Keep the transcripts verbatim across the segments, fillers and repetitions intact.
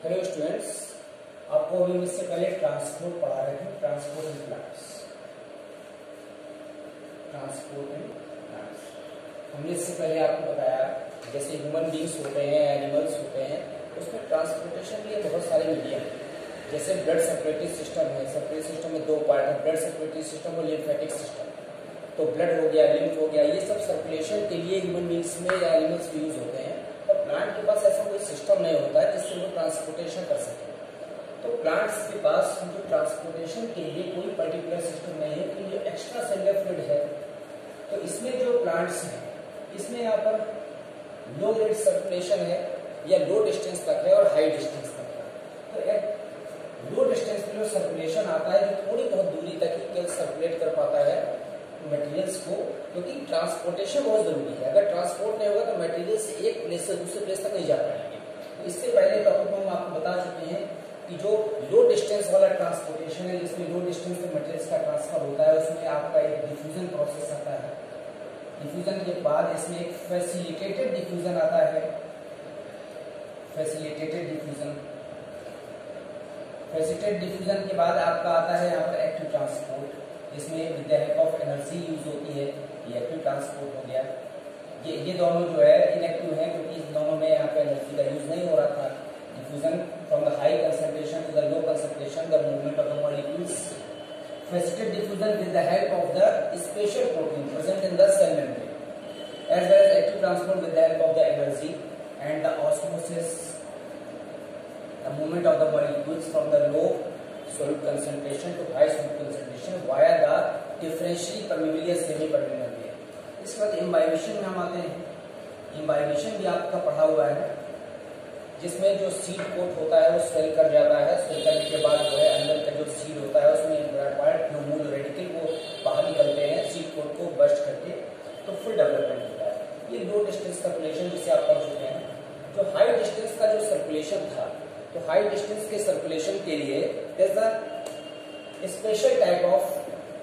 Hello students, आपको अभी इससे पहले ट्रांसपोर्ट पढ़ा रहे थे। Transport in plants transport in plants हमने इससे पहले आपको बताया जैसे ह्यूमन बींग्स होते हैं, एनिमल्स होते हैं, उसमें ट्रांसपोर्टेशन के लिए बहुत सारे मीडियम हैं। जैसे ब्लड सर्कुलेटरी सिस्टम है। सर्कुलेटरी सिस्टम में दो पार्ट है, ब्लड सर्कुलेटरी सिस्टम और लिम्फेटिक सिस्टम। तो ब्लड हो गया, लिम्फ हो गया, ये सब सर्कुलेशन के लिए ह्यूमन बींग्स में या एनिमल्स में यूज होते हैं। और प्लांट के पास ऐसा कोई सिस्टम नहीं होता है जिससे वो ट्रांसपोर्टेशन कर सके। तो प्लांट्स के पास जो ट्रांसपोर्टेशन के लिए कोई पर्टिकुलर सिस्टम नहीं है। कि जो एक्स्ट्रा सेलुलर फ्लूइड है, तो इसमें जो प्लांट्स हैं इसमें यहाँ पर लो रेट सर्कुलेशन है या लो डिस्टेंस तक है और हाई डिस्टेंस तक है। तो एक लो डिस्टेंस में जो सर्कुलेशन आता है जो थोड़ी बहुत दूरी तक ही केवल सर्कुलेट कर पाता है मटेरियल्स को, क्योंकि ट्रांसपोर्टेशन बहुत जरूरी है। अगर ट्रांसपोर्ट नहीं होगा तो मटेरियल्स एक प्लेस से दूसरे प्लेस तक नहीं जा पाएंगे। तो इससे पहले टॉपिक में हम आपको बता चुके हैं कि जो लो डिस्टेंस वाला ट्रांसपोर्टेशन है, जिसमें लो डिस्टेंस में मटेरियल्स का ट्रांसफर होता है, उसमें आपका एक डिफ्यूजन प्रोसेस आता है। डिफ्यूजन के बाद इसमें एक फैसिलिटेटेड डिफ्यूजन आता है। फैसिलिटेटेड डिफ्यूजन फैसिलिटेटेड डिफ्यूजन के बाद आपका आता है यहाँ पर एक्टिव ट्रांसपोर्ट, जिसमें with the help of energy use होती है। ये एक्टिव ट्रांसपोर्ट हो गया। ये ये दोनों जो है इनएक्टिव है, क्योंकि इन दोनों में यहाँ पे एनर्जी का यूज नहीं हो रहा था। Diffusion from the high concentration to the low concentration, the movement of the molecules. Facilitated diffusion with the help of the special protein present in the cell membrane, as well as active transport with the help of the energy and the osmosis, the movement of the molecules from the low solute concentration to high solute concentration via the differentially permeable या semi permeable layer। इसके बाद imbibition में हम आते हैं। Imbibition भी आपका पढ़ा हुआ है, जिसमें जो सीड कोट होता है वो स्वेल कर जाता है। स्वेल करने के बाद जो है अंदर का जो सीड होता है उसमें पार्ट जो मूल रेडिकल वो बाहर निकलते हैं सीड कोट को बस्ट करके, तो फुल डेवलपमेंट होता है। ये लो डिस्टेंस सर्कुलेशन जिसे आप पढ़ चुके हैं। जो हाई डिस्टेंस का जो सर्कुलेशन था, तो हाई डिस्टेंस के सर्कुलेशन के लिए there's a special type of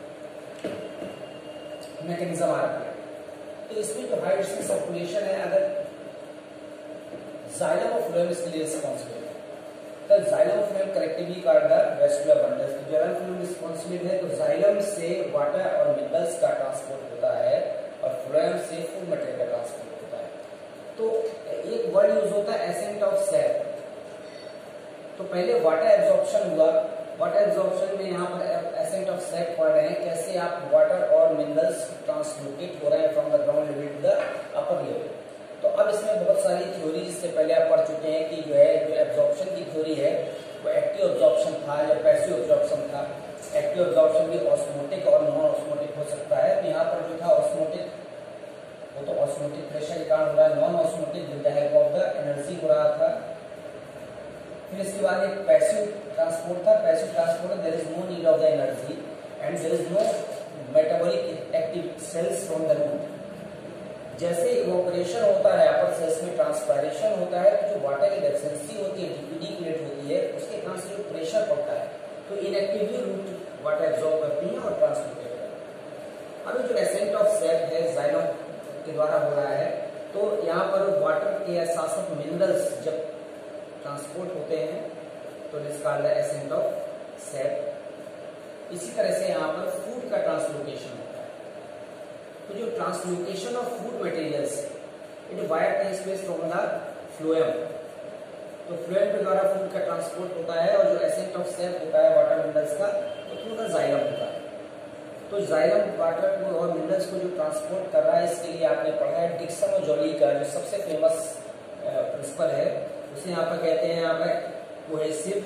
mechanism आ रहा है। तो इसमें जो हाई डिस्टेंस सर्कुलेशन है, अगर जाइलम ऑफ फ्लोएम इसके लिए रिस्पॉन्सिबल है, तो xylem of phloem collectively called the vascular bundles. तो जाइलम फ्लोएम रिस्पॉन्सिबल है, तो जाइलम से वाटर और मिनरल्स का ट्रांसपोर्ट होता है और फ्लोएम से फूड मटेरियल का ट्रांसपोर्ट होता है। तो एक वर्ड यूज होता है एसेंट ऑफ सैप। तो पहले वाटर एब्जॉर्प्शन हुआ। वाटर एब्जॉर्प्शन में यहाँ पर एसेंट ऑफ सैप पढ़ रहे हैं, कैसे आप वाटर और मिनरल्स ट्रांसलोकेट हो रहे हैं from the ground level to the upper level. तो अब इसमें बहुत सारी थ्योरी इससे पहले आप पढ़ चुके हैं कि जो है जो एब्जॉर्प्शन की थ्योरी है वो एक्टिव एब्जॉर्प्शन था या पैसिव एब्जॉर्प्शन था। एक्टिव एब्जॉर्प्शन भी ऑस्मोटिक और नॉन ऑस्मोटिक हो सकता है। तो यहाँ पर जो था ऑस्मोटिक, वो तो ऑस्मोटिक प्रेशर के कारण हो रहा है। Non osmotic with the help of the energy हो रहा था। फिर इसके बाद एक पैसिव ट्रांसपोर्ट था। Passive transport there is no need of the energy and there is no metabolic active cells from the root. जैसे इवोपरेशन होता है अपर सेल्स में, ट्रांसपायरेशन होता है, तो जो वाटर की डेफिशिएंसी होती है, डीपीडी क्रिएट होती है, उसके कारण से जो प्रेशर पड़ता है तो इनएक्टिवली रूट वाटर एब्जॉर्ब करती है और ट्रांसपोर्ट करती है। अभी जो एसेंट ऑफ सैप है जाइलम के द्वारा हो रहा है, तो यहाँ पर वाटर के साथ साथ मिनरल्स जब ट्रांसपोर्ट होते हैं तो it's called the ascent of sap. इसी तरह से यहाँ पर फूड का ट्रांसलोकेशन होता है। तो जो ट्रांसलोकेशन ऑफ फूड मटेरियल्स है, it where takes place from the phloem. तो फ्लोएम के द्वारा फूड का ट्रांसपोर्ट होता है, और जो एसेंट ऑफ सैप होता है वाटर मिनरल्स का, वो थ्रू द जाइलम होता है। तो जाइलम वाटर को और मिनरल्स को जो ट्रांसपोर्ट कर रहा है, इसके लिए आपने पढ़ा है डिक्सन और जॉली का जो सबसे फेमस प्रिंसिपल है, उसे यहाँ पर कहते हैं यहाँ पर cohesive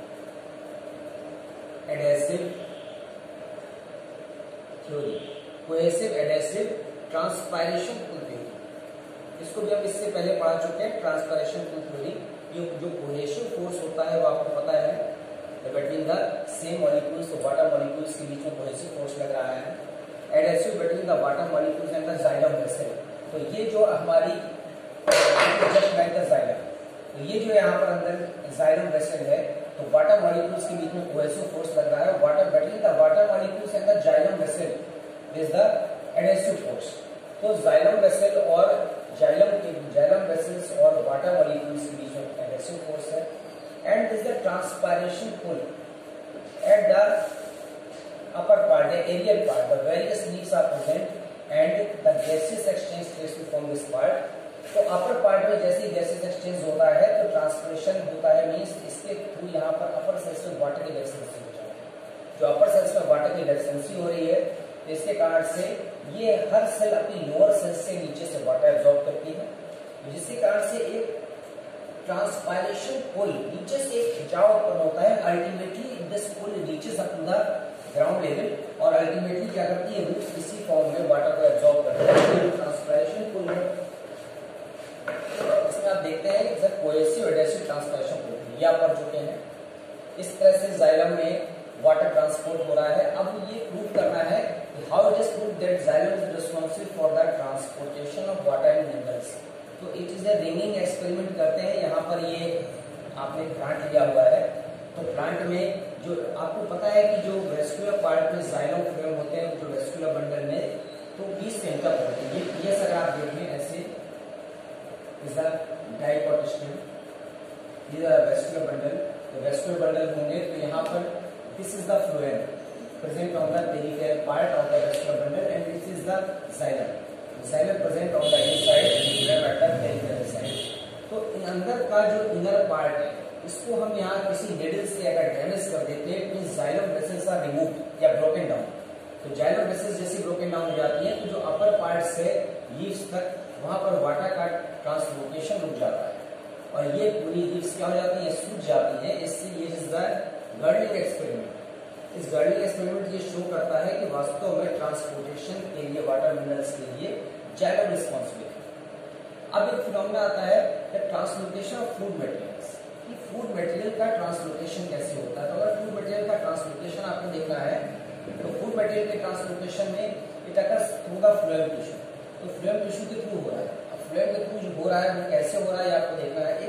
adhesive theory. Cohesive adhesive transpiration theory, इसको भी हम इससे पहले पढ़ा चुके हैं। ट्रांसपायरेशन थ्योरी, जो जो कोहेसिव फोर्स होता है वो आपको पता है बिटवीन द सेम मॉलिक्यूल्स, तो वाटर मॉलिक्यूल्स के बीच में कोहेसिव फोर्स लग रहा है। Adhesive between the water molecules and the xylem vessel. तो ये जो हमारी जस्ट लाइक द जाइलम, तो ये जो यहाँ पर अंदर जाइलम वेसल है, तो वाटर मॉलिक्यूल्स के बीच में कोहेसिव फोर्स लग रहा है। Water between the water molecules and the xylem vessel is the adhesive force. तो जाइलम वेसल और जाइलम के जाइलम वेसल्स और वाटर मॉलिक्यूल्स के बीच में एडेसिव फोर्स है। and this is the transpiration pool at the upper part, the aerial part. The various leaves are present and the gaseous exchange takes to form this part. तो upper part में जैसे gases exchange होता है तो transpiration होता है, means इसके through यहाँ पर अपर सेल्स में वाटर की डेफिशिएंसी हो जाती है। जो अपर सेल्स में वाटर की डेफिशिएंसी हो रही है तो इसके कारण से ये हर सेल अपनी लोअर सेल्स से नीचे से वाटर एब्जॉर्ब करती है, जिसके कारण से एक ट्रांसपायरेशन पुल नीचे से एक खिंचाव उत्पन्न होता है। Ultimately this pull reaches up to the ground level और अल्टीमेटली क्या करती है, रूट्स इसी फॉर्म में वाटर को एब्जॉर्ब करती है। ट्रांसपायरेशन पुल है, इसमें आप देखते हैं कि कोहेसिव एडहेसिव ट्रांसपायरेशन पुल यहाँ पर चुके हैं। इस तरह से जाइलम में वाटर ट्रांसपोर्ट हो रहा है। अब ये प्रूव करना है कि how it is prove that xylem is responsible for the transportation of water and minerals. तो it is a ringing experiment करते हैं। यहाँ पर ये आपने प्लांट लिया हुआ है, तो प्लांट में जो आपको पता है कि जो वेस्कुलर पार्ट में जाइलम फ्लोएम होते हैं, जो वेस्कुलर बंडल में तो बीस से इंटर होते हैं। ये ये अगर आप देखें ऐसे is the dipot stem, these are vascular bundle। तो vascular bundle होंगे तो यहाँ पर this is the phloem present on the peripheral part of the vascular bundle and this is the xylem, xylem present on the inside phloem at the peripheral side। तो इन अंदर का जो inner part है इसको हम यहाँ किसी नेडल से अगर डैमेज कर देते हैं तो जाइलम वेसल्स आर रिमूव्ड या ब्रोकन डाउन। तो जाइलम वेसल्स जैसी ब्रोकन डाउन हो जाती है तो जो अपर पार्ट से लीव्स तक वहां पर वाटर का ट्रांसलोकेशन रुक जाता है और ये पूरी लीव्स क्या हो जाती है, सूख जाती है। इससे ये इज द गर्डलिंग एक्सपेरिमेंट। इस गर्डलिंग एक्सपेरिमेंट ये शो करता है कि वास्तव में ट्रांसपोर्टेशन के लिए वाटर मिनरल्स के लिए जाइलम रिस्पॉन्सिबल है। अब एक फिनोमेना आता है ट्रांसलोकेशन ऑफ फूड मटेरियल्स, कि फूड मटेरियल का ट्रांसलोकेशन कैसे होता है। तो अगर फूड मटेरियल का ट्रांसलोकेशन आपको देखना है तो फूड मटेरियल के ट्रांसलोकेशन में it occurs through the phloem tissue. तो फ्लोएम टिश्यू के थ्रू हो रहा है। अब फ्लोएम के थ्रू जो हो रहा है वो कैसे हो रहा है आपको देखना है।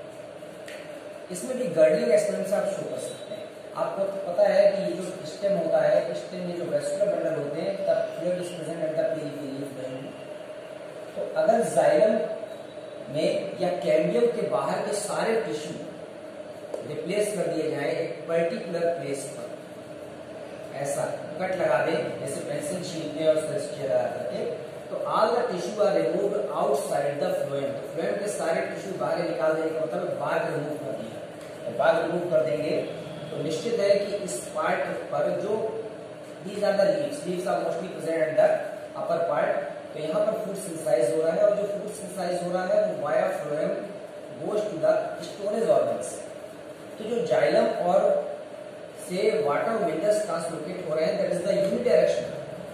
एक इसमें भी गर्डलिंग एक्सपेरिमेंट आप शो कर सकते हैं। आपको तो पता है कि ये जो स्टेम होता है, स्टेम में जो वेस्कुलर बंडल होते हैं तब phloem is present at the periphery phloem. तो अगर जाइलम में या कैम्बियम के बाहर के सारे टिश्यू रिप्लेस कर दिए जाए एक पर्टिकुलर प्लेस पर, ऐसा कट लगा दे जैसे पेंसिल शीट में और लगा करके, तो all the tissue are removed outside the phloem. तो फ्लोएम के सारे टिश्यू बाहर निकाल देने का मतलब बाग रिमूव कर दिया। तो बाग रिमूव कर देंगे तो निश्चित है कि इस पार्ट पर जो these are the leaves, leaves are mostly present at the upper part. तो यहाँ पर फूड सिंथेसाइज हो रहा है और जो फूड सिंथेसाइज हो रहा है वो via phloem goes to the storage organs. तो जो जाइलम और से वाटर मिनरल्स ट्रांसलोकेट हो रहे हैं दैट इज द यूनिडायरेक्शनल।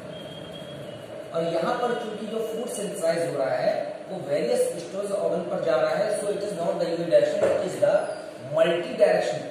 और यहाँ पर चूंकि जो फूड सिंथेसाइज हो रहा है वो वेरियस स्टोरेज ऑर्गन पर जा रहा है, so it is not the unidirectional, it is the multi directional.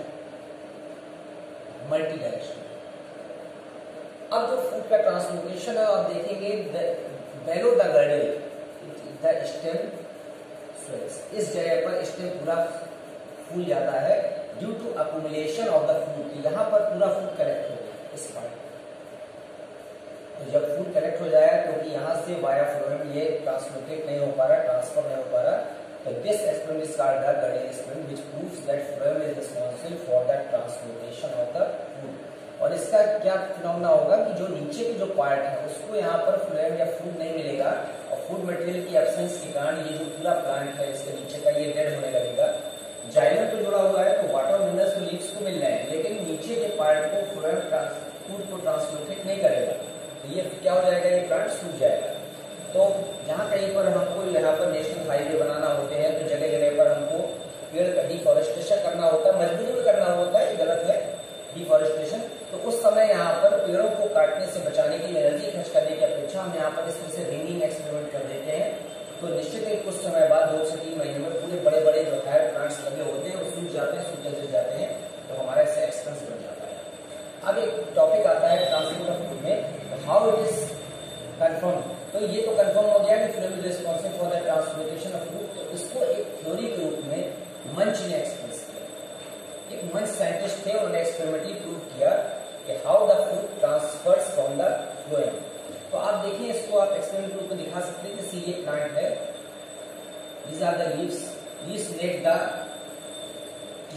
Multi directional. अब जो फूड का ट्रांसलोकेशन है आप देखेंगे below the girdle the stem swells. इस जगह पर स्टेम पूरा फूल जाता है due to accumulation of the food. यहाँ पर पूरा फूड कलेक्ट हो गया इस पार्ट। तो जब फूड कलेक्ट हो जाएगा क्योंकि तो यहाँ से वाया फ्लोएम ये ट्रांसलोकेट नहीं हो पा रहा, ट्रांसफर नहीं हो पा रहा, तो this experiment is called the girdling experiment which proves that phloem is responsible for the translocation of the food. और इसका क्या फिनोमेना होगा कि जो नीचे की जो पार्ट है उसको यहाँ पर फ्लोएम या फूड नहीं मिलेगा और फूड मटेरियल की एब्सेंस के कारण ये जो पूरा प्लांट है इसके नीचे का ये डेड होने लगेगा। जाइलम पे जुड़ा हुआ है तो वाटर मिनरल्स तो लीव्स को मिल रहे हैं लेकिन नीचे के पार्ट को फ्लोएम फूड को ट्रांसलोकेट नहीं करेगा, तो ये क्या हो जाएगा, ये प्लांट सूख जाएगा। तो जहाँ कहीं पर हमको यहाँ पर नेशनल हाईवे बनाना होते हैं तो जगह जगह पर हमको पेड़ का डिफॉरेस्टेशन करना होता है, मजबूरी में करना होता है, गलत है डिफॉरेस्टेशन। तो उस समय यहाँ पर पेड़ों को काटने से बचाने की एनर्जी खर्च करने की अपेक्षा हम यहाँ पर इस तरह से रिंगिंग एक्सपेरिमेंट कर देते हैं। तो निश्चित है कुछ समय बाद दो से तीन महीने में पूरे बड़े बड़े जो हायर प्लांट्स लगे होते हैं वो सूख जाते हैं, सूख जल जाते हैं, तो हमारा इससे एक्सपेंस बढ़ जाता है। अब एक टॉपिक आता है ट्रांसपोर्ट ऑफ फूड में, हाउ इट इज कंफर्म। तो ये तो कंफर्म हो गया कि phloem is responsible for the transportation of food. तो इसको एक थ्योरी के रूप में मंच ने एक्सप्रेस किया। एक मंच साइंटिस्ट थे, उन्होंने एक्सपेरिमेंटली प्रूव किया कि how the food transfers from the phloem. तो आप देखिए इसको आप एक्सपेरिमेंट रूप में दिखा सकते हैं कि ये प्लांट है, these are the leaves, leaves make the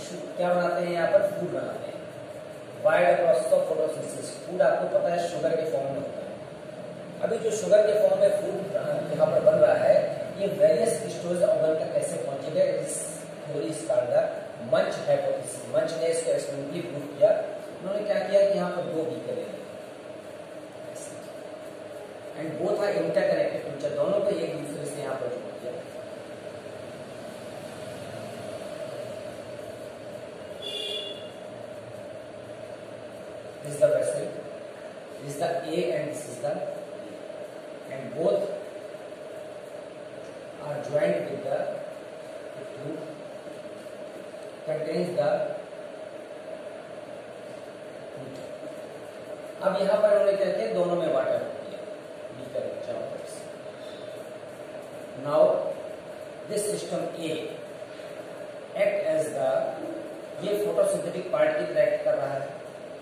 क्या बनाते हैं यहाँ पर, फूड बनाते हैं। Wide process of photosynthesis, food आपको पता है शुगर के फॉर्म में होता है। अभी जो शुगर के फॉर्म में फूड यहाँ पर बन रहा है, ये वेरियस स्टोरेज ऑर्गन तक कैसे पहुंचेगा, इस theory is called the Munch hypothesis. Munch ने इसको एक्सपेरिमेंटली प्रूव किया। उन्होंने क्या किया कि यहाँ पर दो बीकर है and both are interconnected to each other, दोनों को एक दूसरे से यहाँ पर जोड़ दिया। This is the vessel, this is the A and this is the B, and both are joined with the tube, contains the। अब यहाँ पर उन्होंने क्या किया, दोनों में वाटर दिया, बीकर चारों तरफ से। Now this system A act as the, ये फोटोसिंथेटिक पार्ट की तरह एक्ट कर रहा है।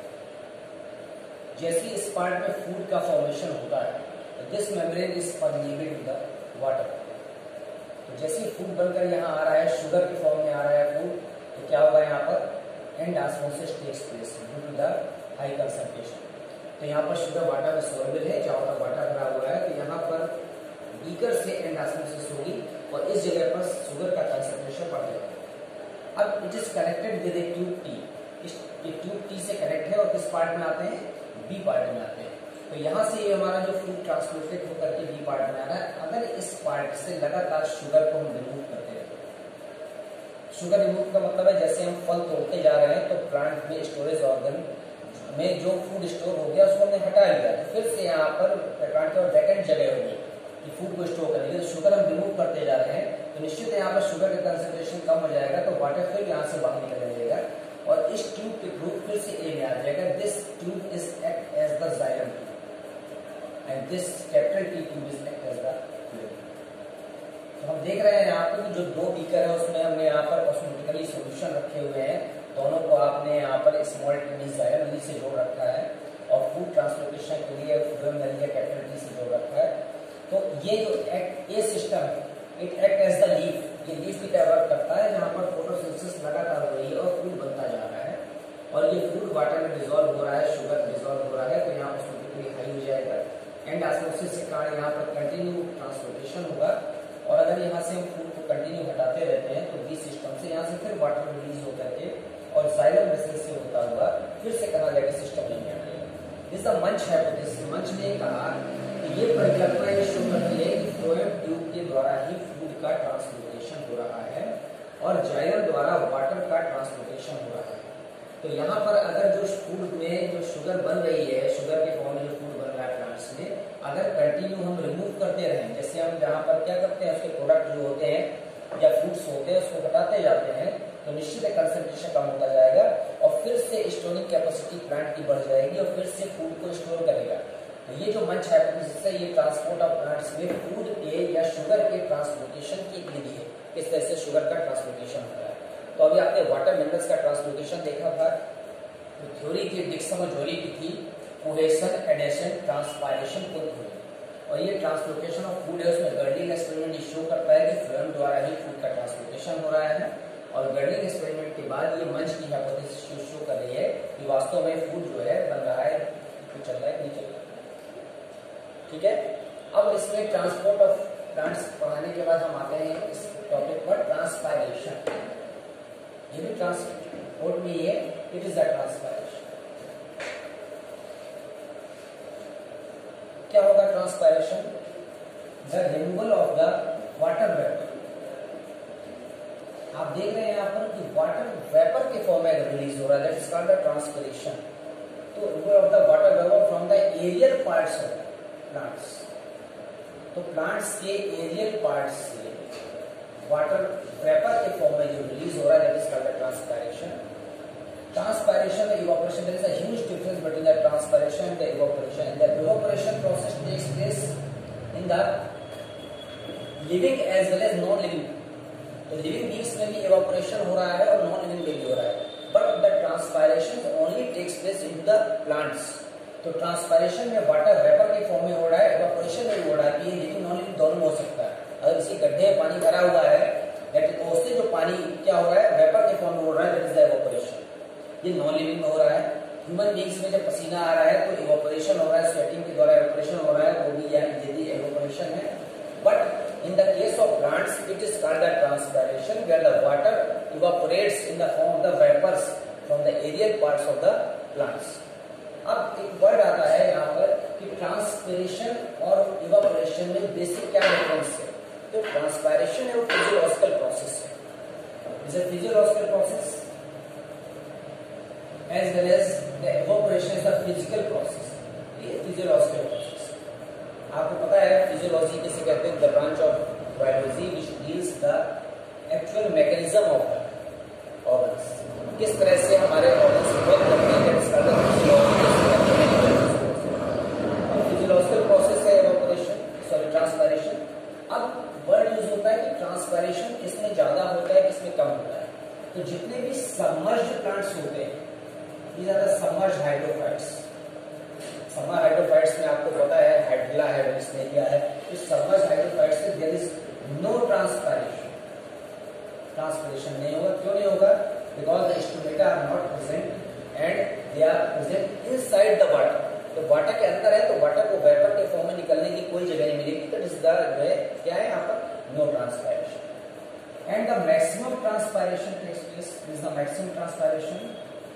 जैसे इस पार्ट में फूड का फॉर्मेशन होता है, this membrane is permeable to the water. तो जैसे ही फूड बनकर यहाँ आ रहा है, शुगर के फॉर्म में आ रहा है फूड, तो क्या होगा यहाँ पर and osmosis takes place due to the high concentration. तो यहाँ पर शुगर वाटर में सोल्यूबल है, चारों तरफ वाटर भरा हुआ है, तो यहाँ पर बीकर से एंड ऑस्मोसिस होगी और इस जगह पर शुगर का कंसंट्रेशन बढ़ जाएगा। अब it is connected with a tube T, ये ट्यूब टी से कनेक्ट है और किस पार्ट में आते हैं, बी पार्ट में आते हैं। तो यहाँ से ये हमारा जो फूड ट्रांसपोर्टेड होकर के बी पार्ट में आ रहा है। अगर इस पार्ट से लगातार शुगर को हम रिमूव करते हैं, शुगर रिमूव का मतलब है जैसे हम फल तोड़ते जा रहे हैं तो प्लांट में स्टोरेज ऑर्गन में जो फूड स्टोर हो गया उसको हमने हटा लिया, तो फिर से यहाँ पर प्लांट और वैकेंट जगह होगी कि फूड को स्टोर करने के लिए। शुगर हम रिमूव करते जा रहे हैं तो निश्चित है यहाँ पर शुगर का कंसेंट्रेशन कम हो जाएगा, तो वाटर फिर यहाँ से बाहर निकल जाएगा और इस ट्यूब के थ्रू फिर से ए में आ जाएगा। This tube is act as the xylem and this capital T tube is act as the fluid. तो हम देख रहे हैं यहाँ पर जो दो बीकर है उसमें हमने यहाँ पर ऑस्मोटिकली सॉल्यूशन रखे हुए हैं, दोनों को आपने यहाँ पर स्मॉल टी जाइलम से जोड़ रखा है और फूड ट्रांसपोर्टेशन के लिए फ्लूइड नली या कैपिटल टी से जोड़ रखा है। तो ये जो एक्ट ए सिस्टम है, it act as the leaf, ये लीफ की तरह वर्क करता है जहाँ पर फोटोसिंथेसिस लगातार हो रही है और फूड बनता जा रहा है और ये फूड वाटर में डिसॉल्व हो रहा है, शुगर डिसॉल्व हो रहा है, तो यहाँ ऑस्मोटिकली हाई हो जाएगा एंड ऑस्मोसिस के कारण यहाँ पर कंटिन्यू ट्रांसपोर्टेशन होगा। और अगर यहाँ से हम फूड को कंटिन्यू हटाते रहते हैं तो बी सिस्टम से यहाँ से फिर वाटर रिलीज होकर के और जाइलम वेसल से होता हुआ फिर से कहा जाएगा सिस्टम में आ जाएगा। This the Munch hypothesis. Munch ने कहा कि ये परिकल्पना ये शो करती है कि फ्लोएम ट्यूब के द्वारा ही फूड का ट्रांसपोर्टेशन हो रहा है और जाइलम द्वारा वाटर का ट्रांसपोर्टेशन हो रहा है। तो यहाँ पर अगर जो फूड में जो शुगर बन रही है, शुगर के फॉर्म में जो फूड बन रहा है प्लांट्स में, अगर कंटिन्यू हम रिमूव करते रहें, जैसे हम यहाँ पर क्या करते हैं उसके प्रोडक्ट जो होते हैं या फ्रूट्स होते हैं उसको हटाते जाते हैं, तो निश्चित कंसंट्रेशन कम होता जाएगा और फिर से स्टोरिंग कैपेसिटी प्लांट की बढ़ जाएगी और फिर से फूड को स्टोर करेगा। तो ये जो मंच हाइपोथेसिस है, ये ट्रांसपोर्ट ऑफ प्लांट्स में फूड के या शुगर के ट्रांसपोर्टेशन के लिए है, इस तरह से शुगर का ट्रांसपोर्टेशन होता है। तो अभी आपने वाटर मिनरल्स का ट्रांसपोर्टेशन देखा था, तो थ्योरी की डिक्सन और थ्योरी की थी कोहेशन, एडेशन, ट्रांसपायरेशन को थ्योरी, और ये ट्रांसपोर्टेशन ऑफ फूड है उसमें गर्डिंग एक्सपेरिमेंट शो करता है कि फ्लोएम द्वारा ही फूड का ट्रांसपोर्टेशन हो रहा है और गर्डिंग एक्सपेरिमेंट के बाद ये मंच की हाइपोथेसिस शो कर रही है कि वास्तव में फूड जो है बन रहा है, तो चल रहा है नहीं चल रहा। ठीक है, अब इसमें ट्रांसपोर्ट ऑफ प्लांट्स पढ़ाने के बाद हम आते हैं इस टॉपिक पर ट्रांसपायरेशन। ये भी ट्रांसपोर्ट में ही है, इट इज द ट्रांसपायरेशन। क्या होगा transpiration? The removal of the water vapour. आप देख रहे हैं यहाँ पर कि वाटर वेपर के फॉर्म में रिलीज हो रहा है, that is called the transpiration. तो removal of the water vapour from the aerial parts of plants. तो प्लांट्स के एरियल पार्ट्स से वाटर वेपर के फॉर्म में जो रिलीज हो रहा है, that is called the transpiration. Transpiration and evaporation, there is a huge difference between the transpiration and the evaporation. And the evaporation process takes place in the living as well as non-living. तो living beings में भी evaporation हो रहा है और non-living में भी हो रहा है. But the transpiration only takes place in the plants. तो transpiration में water vapor के form में हो रहा है, evaporation में भी हो रहा है. ये living non-living दोनों में हो सकता है. अगर किसी गड्ढे में पानी भरा हुआ है तो उससे जो पानी क्या हो रहा है, वेपर के फॉर्म में हो रहा है, दैट इज द इवेपोरेशन। ये नॉन लिविंग में हो रहा है। ह्यूमन बींग्स में जब पसीना आ रहा है तो इवेपोरेशन हो रहा है, स्वेटिंग के द्वारा इवेपोरेशन हो रहा है, वो भी यही इवेपोरेशन है। But in the case of plants it is called the transpiration, where the water evaporates in the form of the vapours from the aerial parts of the plants. अब एक वर्ड आता है यहाँ पर कि ट्रांसपिरेशन और evaporation में basic क्या डिफरेंस है। तो ट्रांसपायरेशन है वो फिजियोलॉजिकल प्रोसेस है, is a physiological process as well as the evaporation is a physical process। ये physiological process। आपको पता है फिजियोलॉजी किसे कहते हैं? the branch of biology which deals the actual mechanism of the organs। किस तरह से हमारे organs वर्क करते हैं, that's called the physiological process है evaporation, sorry transpiration। अब वर्ड यूज होता है कि ट्रांसपायरेशन किसमें ज्यादा होता है, किसमें कम होता है। तो जितने भी सबमर्ज्ड प्लांट्स होते हैं, these are the submerged hydrophytes। Submerged hydrophytes में आपको पता है हाइड्रिला है, इसने किया है। तो सबमर्ज्ड हाइड्रोफाइट्स में there is no transpiration, transpiration नहीं होगा। क्यों नहीं होगा? Because the stomata are not present and they are present inside the water. तो वाटर के अंदर है तो वाटर को वेपर के फॉर्म में निकलने की कोई जगह नहीं मिलेगी। तो इस क्या है यहाँ पर? No transpiration. And the maximum transpiration takes place, is the maximum transpiration.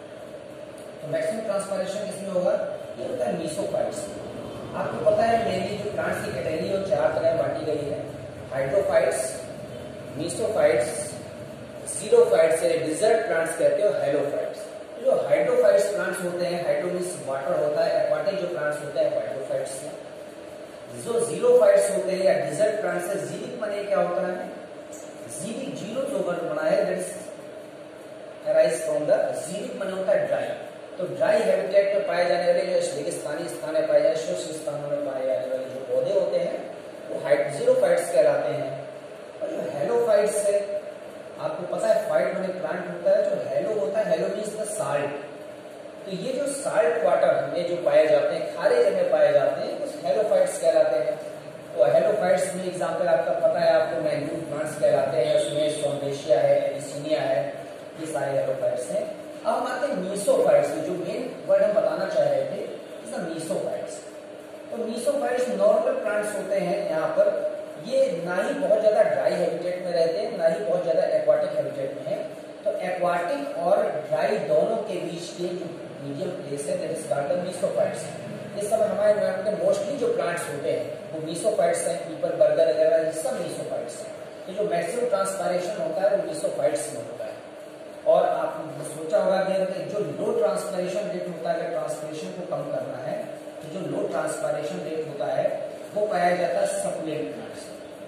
तो मैक्सिमम ट्रांसपायरेशन किसमें होगा? ये होता है मीसोफाइट्स। आपको पता है मेनली जो प्लांट्स की कैटेगरी वो चार तरह बांटी गई है, हाइड्रोफाइट्स, मीसोफाइट्स, जीरोफाइट्स या डिजर्ट प्लांट्स कहते हो, हेलोफाइट्स। जो हाइड्रोफाइट्स प्लांट्स होते हैं, हाइड्रो मींस वाटर होता है, एक्वाटिक जो प्लांट्स होते हैं हाइड्रोफाइट्स हैं। जो जीरोफाइट्स होते हैं या डिजर्ट प्लांट्स है, जीवित माने क्या होता है? जीवित, जीरो जो वर्ड बना है that is arise from the जीवित माने होता है ड्राई। तो ड्राई हैबिटेट में पाए जाने वाले जो रेगिस्तानी स्थान में पाए जाए, शुष्क स्थानों में पाए जाने वाले जो पौधे होते हैं वो जीरोफाइट्स कहलाते हैं। और जो हेलोफाइट्स है, आपको पता है फाइट में प्लांट होता है, जो हेलो होता है, हेलो मीन्स द साल्ट। तो ये जो साल्ट वाटर में जो पाए जाते हैं, खारे जगह में पाए जाते हैं, उस हेलोफाइट्स कहलाते हैं। तो हेलोफाइट्स में एग्जाम्पल आपका पता है, आपको मैंग्रोव प्लांट्स कहलाते हैं, उसमें सोंडेशिया है, एलिसिनिया है, ये सारे हेलोफाइट्स हैं। अब हम आते हैं मीसोफाइट्स में, जो मेन वर्ड हम बताना चाह रहे थे, इज द मीसोफाइट्स। तो मीसोफाइट्स नॉर्मल प्लांट्स होते हैं यहाँ पर, ये ना ही बहुत ज्यादा ड्राई हैबिटेट में रहते हैं, ना ही बहुत ज्यादा एक्वाटिक हैबिटेट में है। तो एक्वाटिक और ड्राई दोनों के बीच के जो मीडियम प्लेस है that is called the mesophytes. ये सब हमारे एनवायरनमेंट में मोस्टली जो प्लांट्स होते हैं वो मीसोफाइट्स हैं, पीपल, बर्गर वगैरह ये सब मीसोफाइट्स हैं। तो जो मैक्सिमम ट्रांसपायरेशन होता है वो मीसोफाइट्स में होता है। और आपने सोचा होगा कि जो लो ट्रांसपायरेशन रेट होता है, अगर ट्रांसपिरेशन को कम करना है तो जो लो ट्रांसपायरेशन रेट होता है वो पाया जाता है succulent plants.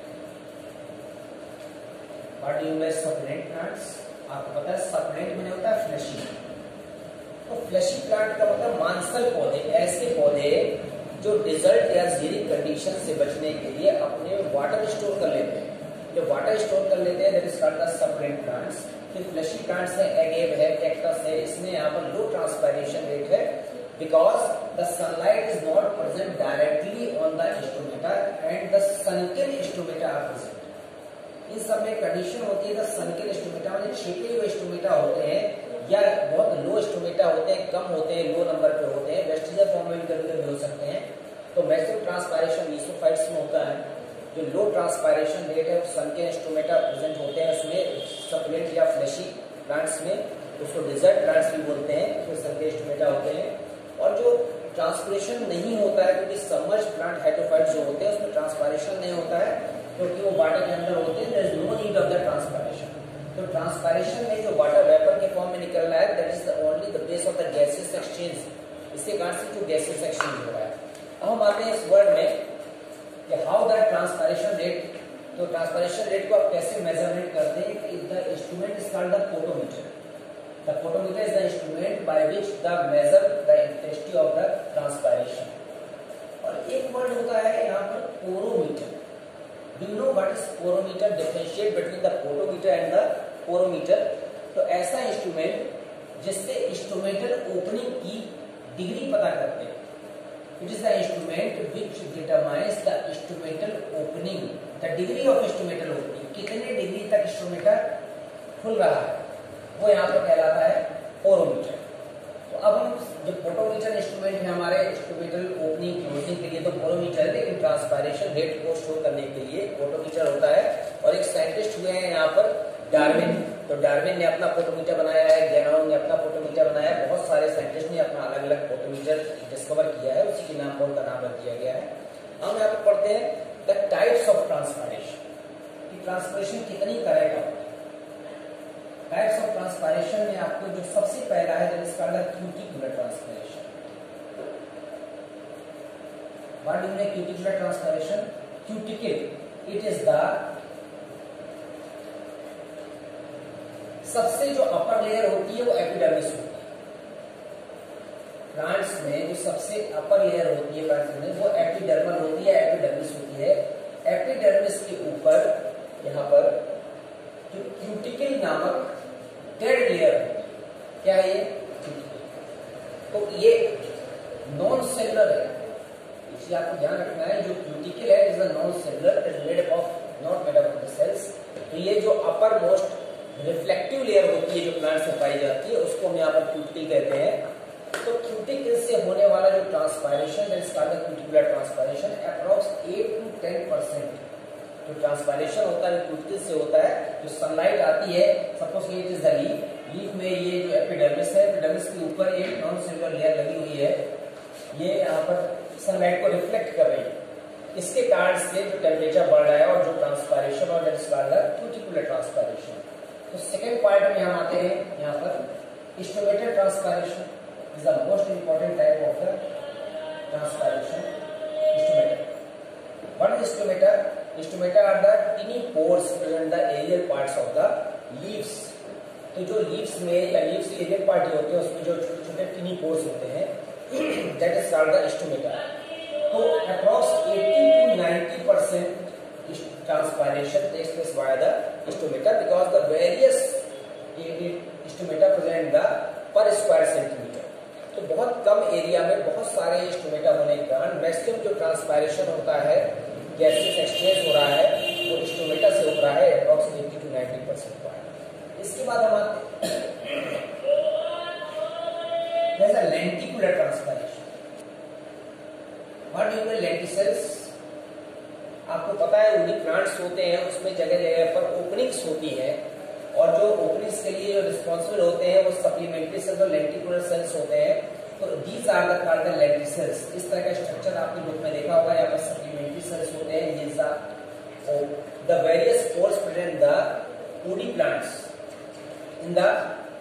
What do you mean succulent plants? आपको पता है सकुलेंट में होता है फ्लैशी। तो फ्लैशी प्लांट का मतलब मांसल पौधे, ऐसे पौधे जो डिजर्ट या जीरी कंडीशन से बचने के लिए अपने वाटर स्टोर कर लेते हैं। जो वाटर स्टोर कर लेते हैं that is called the succulent plants. फिर फ्लैशी प्लांट्स है, एगेव है, कैक्टस है, इसमें यहाँ पर लो ट्रांसपायरेशन रेट है because the sunlight is not present directly on the stomata and the sunken stomata are present. इन सब में कंडीशन होती है द सनकेन स्टोमेटा, मतलब छिपे हुए स्टोमेटा होते हैं या बहुत लो स्टोमेटा होते हैं, कम होते हैं, लो नंबर पे होते हैं, वेस्टिजियल फॉर्म में भी कभी कभी हो सकते हैं। तो मैक्सिमम ट्रांसपायरेशन मीसोफाइट्स में होता है। जो लो ट्रांसपायरेशन रेट है सनकेन स्टोमेटा प्रेजेंट होते हैं उसमें, सकुलेंट या फ्लैशी प्लांट्स में, उसको डिजर्ट प्लांट्स भी बोलते हैं, उसमें सनकेन स्टोमेटा होते हैं। और जो ट्रांसपिरेशन नहीं होता है क्योंकि सबमर्ज्ड प्लांट हाइड्रोफाइट्स जो होते हैं उसमें ट्रांसपायरेशन नहीं होता है क्योंकि वो वाटर के अंदर होते हैं, there is no need of the transpiration. तो ट्रांसपायरेशन में जो वाटर वेपर के फॉर्म में निकल रहा है that is only the base of the gases exchange, इसके कारण से जो गैसेस एक्सचेंज हो रहा है। अब हम आते हैं इस वर्ड में कि हाउ द ट्रांसपायरेशन रेट। तो ट्रांसपायरेशन रेट को आप कैसे मेजरमेंट करते हैं? The instrument is called the photometer. The photometer is the instrument by which the measure the intensity of the transpiration. और एक वर्ड होता है यहाँ पर porometer. Do you know what is porometer? Differentiate between the photometer and the porometer. तो ऐसा instrument जिससे instrumental opening की डिग्री पता करते हैं। It is the instrument which determines the instrumental opening, the degree of instrumental opening. कितने degree तक इंस्ट्रूमेंटर खुल रहा है, वो यहाँ पर कहलाता है पोरोमीटर। तो अब हम जो पोटोमीटर इंस्ट्रूमेंट है हमारे इंस्ट्रूमेंटल ओपनिंग क्लोजिंग के लिए तो पोरोमीटर है, लेकिन ट्रांसपायरेशन रेट को शो करने के लिए पोटोमीटर होता है। और एक साइंटिस्ट हुए हैं यहाँ पर डार्विन, तो डार्विन ने अपना पोटोमीटर बनाया है, गैनॉन ने अपना पोटोमीटर बनाया है, बहुत सारे साइंटिस्ट ने अपना अलग अलग पोटोमीटर डिस्कवर किया है, उसी के नाम पर उनका नाम रख दिया गया है। हम यहाँ पर पढ़ते हैं द टाइप्स ऑफ ट्रांसपायरेशन, कि ट्रांसपायरेशन कितनी तरह का होता है। टाइप्स ऑफ ट्रांसपायरेशन में आपको जो सबसे पहला है that is called the cuticular transpiration. What do you mean cuticular transpiration? Cuticle it is the सबसे जो अपर लेयर होती है वो एपिडर्मिस होती है। प्लांट्स में जो सबसे अपर लेयर होती है प्लांट्स में वो एपिडर्मल होती है, एपिडर्मिस होती है। एपिडर्मिस के ऊपर यहाँ पर जो क्यूटिकल नामक डेड लेयर क्या है ये? तो ये नॉन सेलुलर है, इसे आपको ध्यान रखना है। जो क्यूटिकल है is a non cellular, it is made up of not made up of the cells. तो ये जो अपर मोस्ट रिफ्लेक्टिव लेयर होती है जो प्लांट्स में पाई जाती है उसको हम यहाँ पर क्यूटिकल कहते हैं। तो क्यूटिकल से होने वाला जो transpiration that is called the cuticular transpiration, approx eight to ten percent जो ट्रांसपायरेशन होता है क्यूटिकल से होता है। जो सनलाइट आती है, suppose it is the leaf, leaf में ये जो एपिडर्मिस है, एपिडर्मिस के ऊपर एक नॉन सेलुलर लेयर लगी हुई है, ये यहाँ पर सनलाइट को रिफ्लेक्ट कर रही है। इसके कारण से जो टेम्परेचर बढ़ रहा है और जो ट्रांसपायरेशन और that is called the cuticular transpiration. तो सेकेंड पार्ट में हम आते हैं यहाँ पर stomatal transpiration is the most important type of the transpiration. Stomata, what is stomata? Stomata are the tiny pores present the aerial parts of the leaves. तो जो leaves में या लीव्स एरियल पार्ट होते हैं उसमें जो छोटे छोटे टिनी पोर्स होते हैं that is called the stomata. तो approx eighty to ninety percent transpiration takes place via the stomata because the various stomata present the per square centimeter। तो बहुत कम एरिया में बहुत सारे स्टोमेटा होने के कारण मैक्सिमम जो ट्रांसपायरेशन होता है, गैसेस एक्सचेंज हो रहा है, वो स्टोमेटा से हो रहा है approx eighty to ninety percent पर। इसके बाद हम आते हैं lenticular transpiration. What do you mean lenticels? आपको पता है उन्हीं प्लांट्स होते हैं उसमें जगह जगह पर ओपनिंग्स होती हैं, और जो ओपनिंग्स के लिए जो रिस्पॉन्सिबल होते हैं वो सप्लीमेंट्री सेल्स और लेंटिकुलर सेल्स होते हैं। तो these are the called the lenticels. इस तरह का स्ट्रक्चर आपने बुक में देखा होगा, यहाँ पर सप्लीमेंट्री सेल्स होते हैं। These are the various pores present the woody plants in the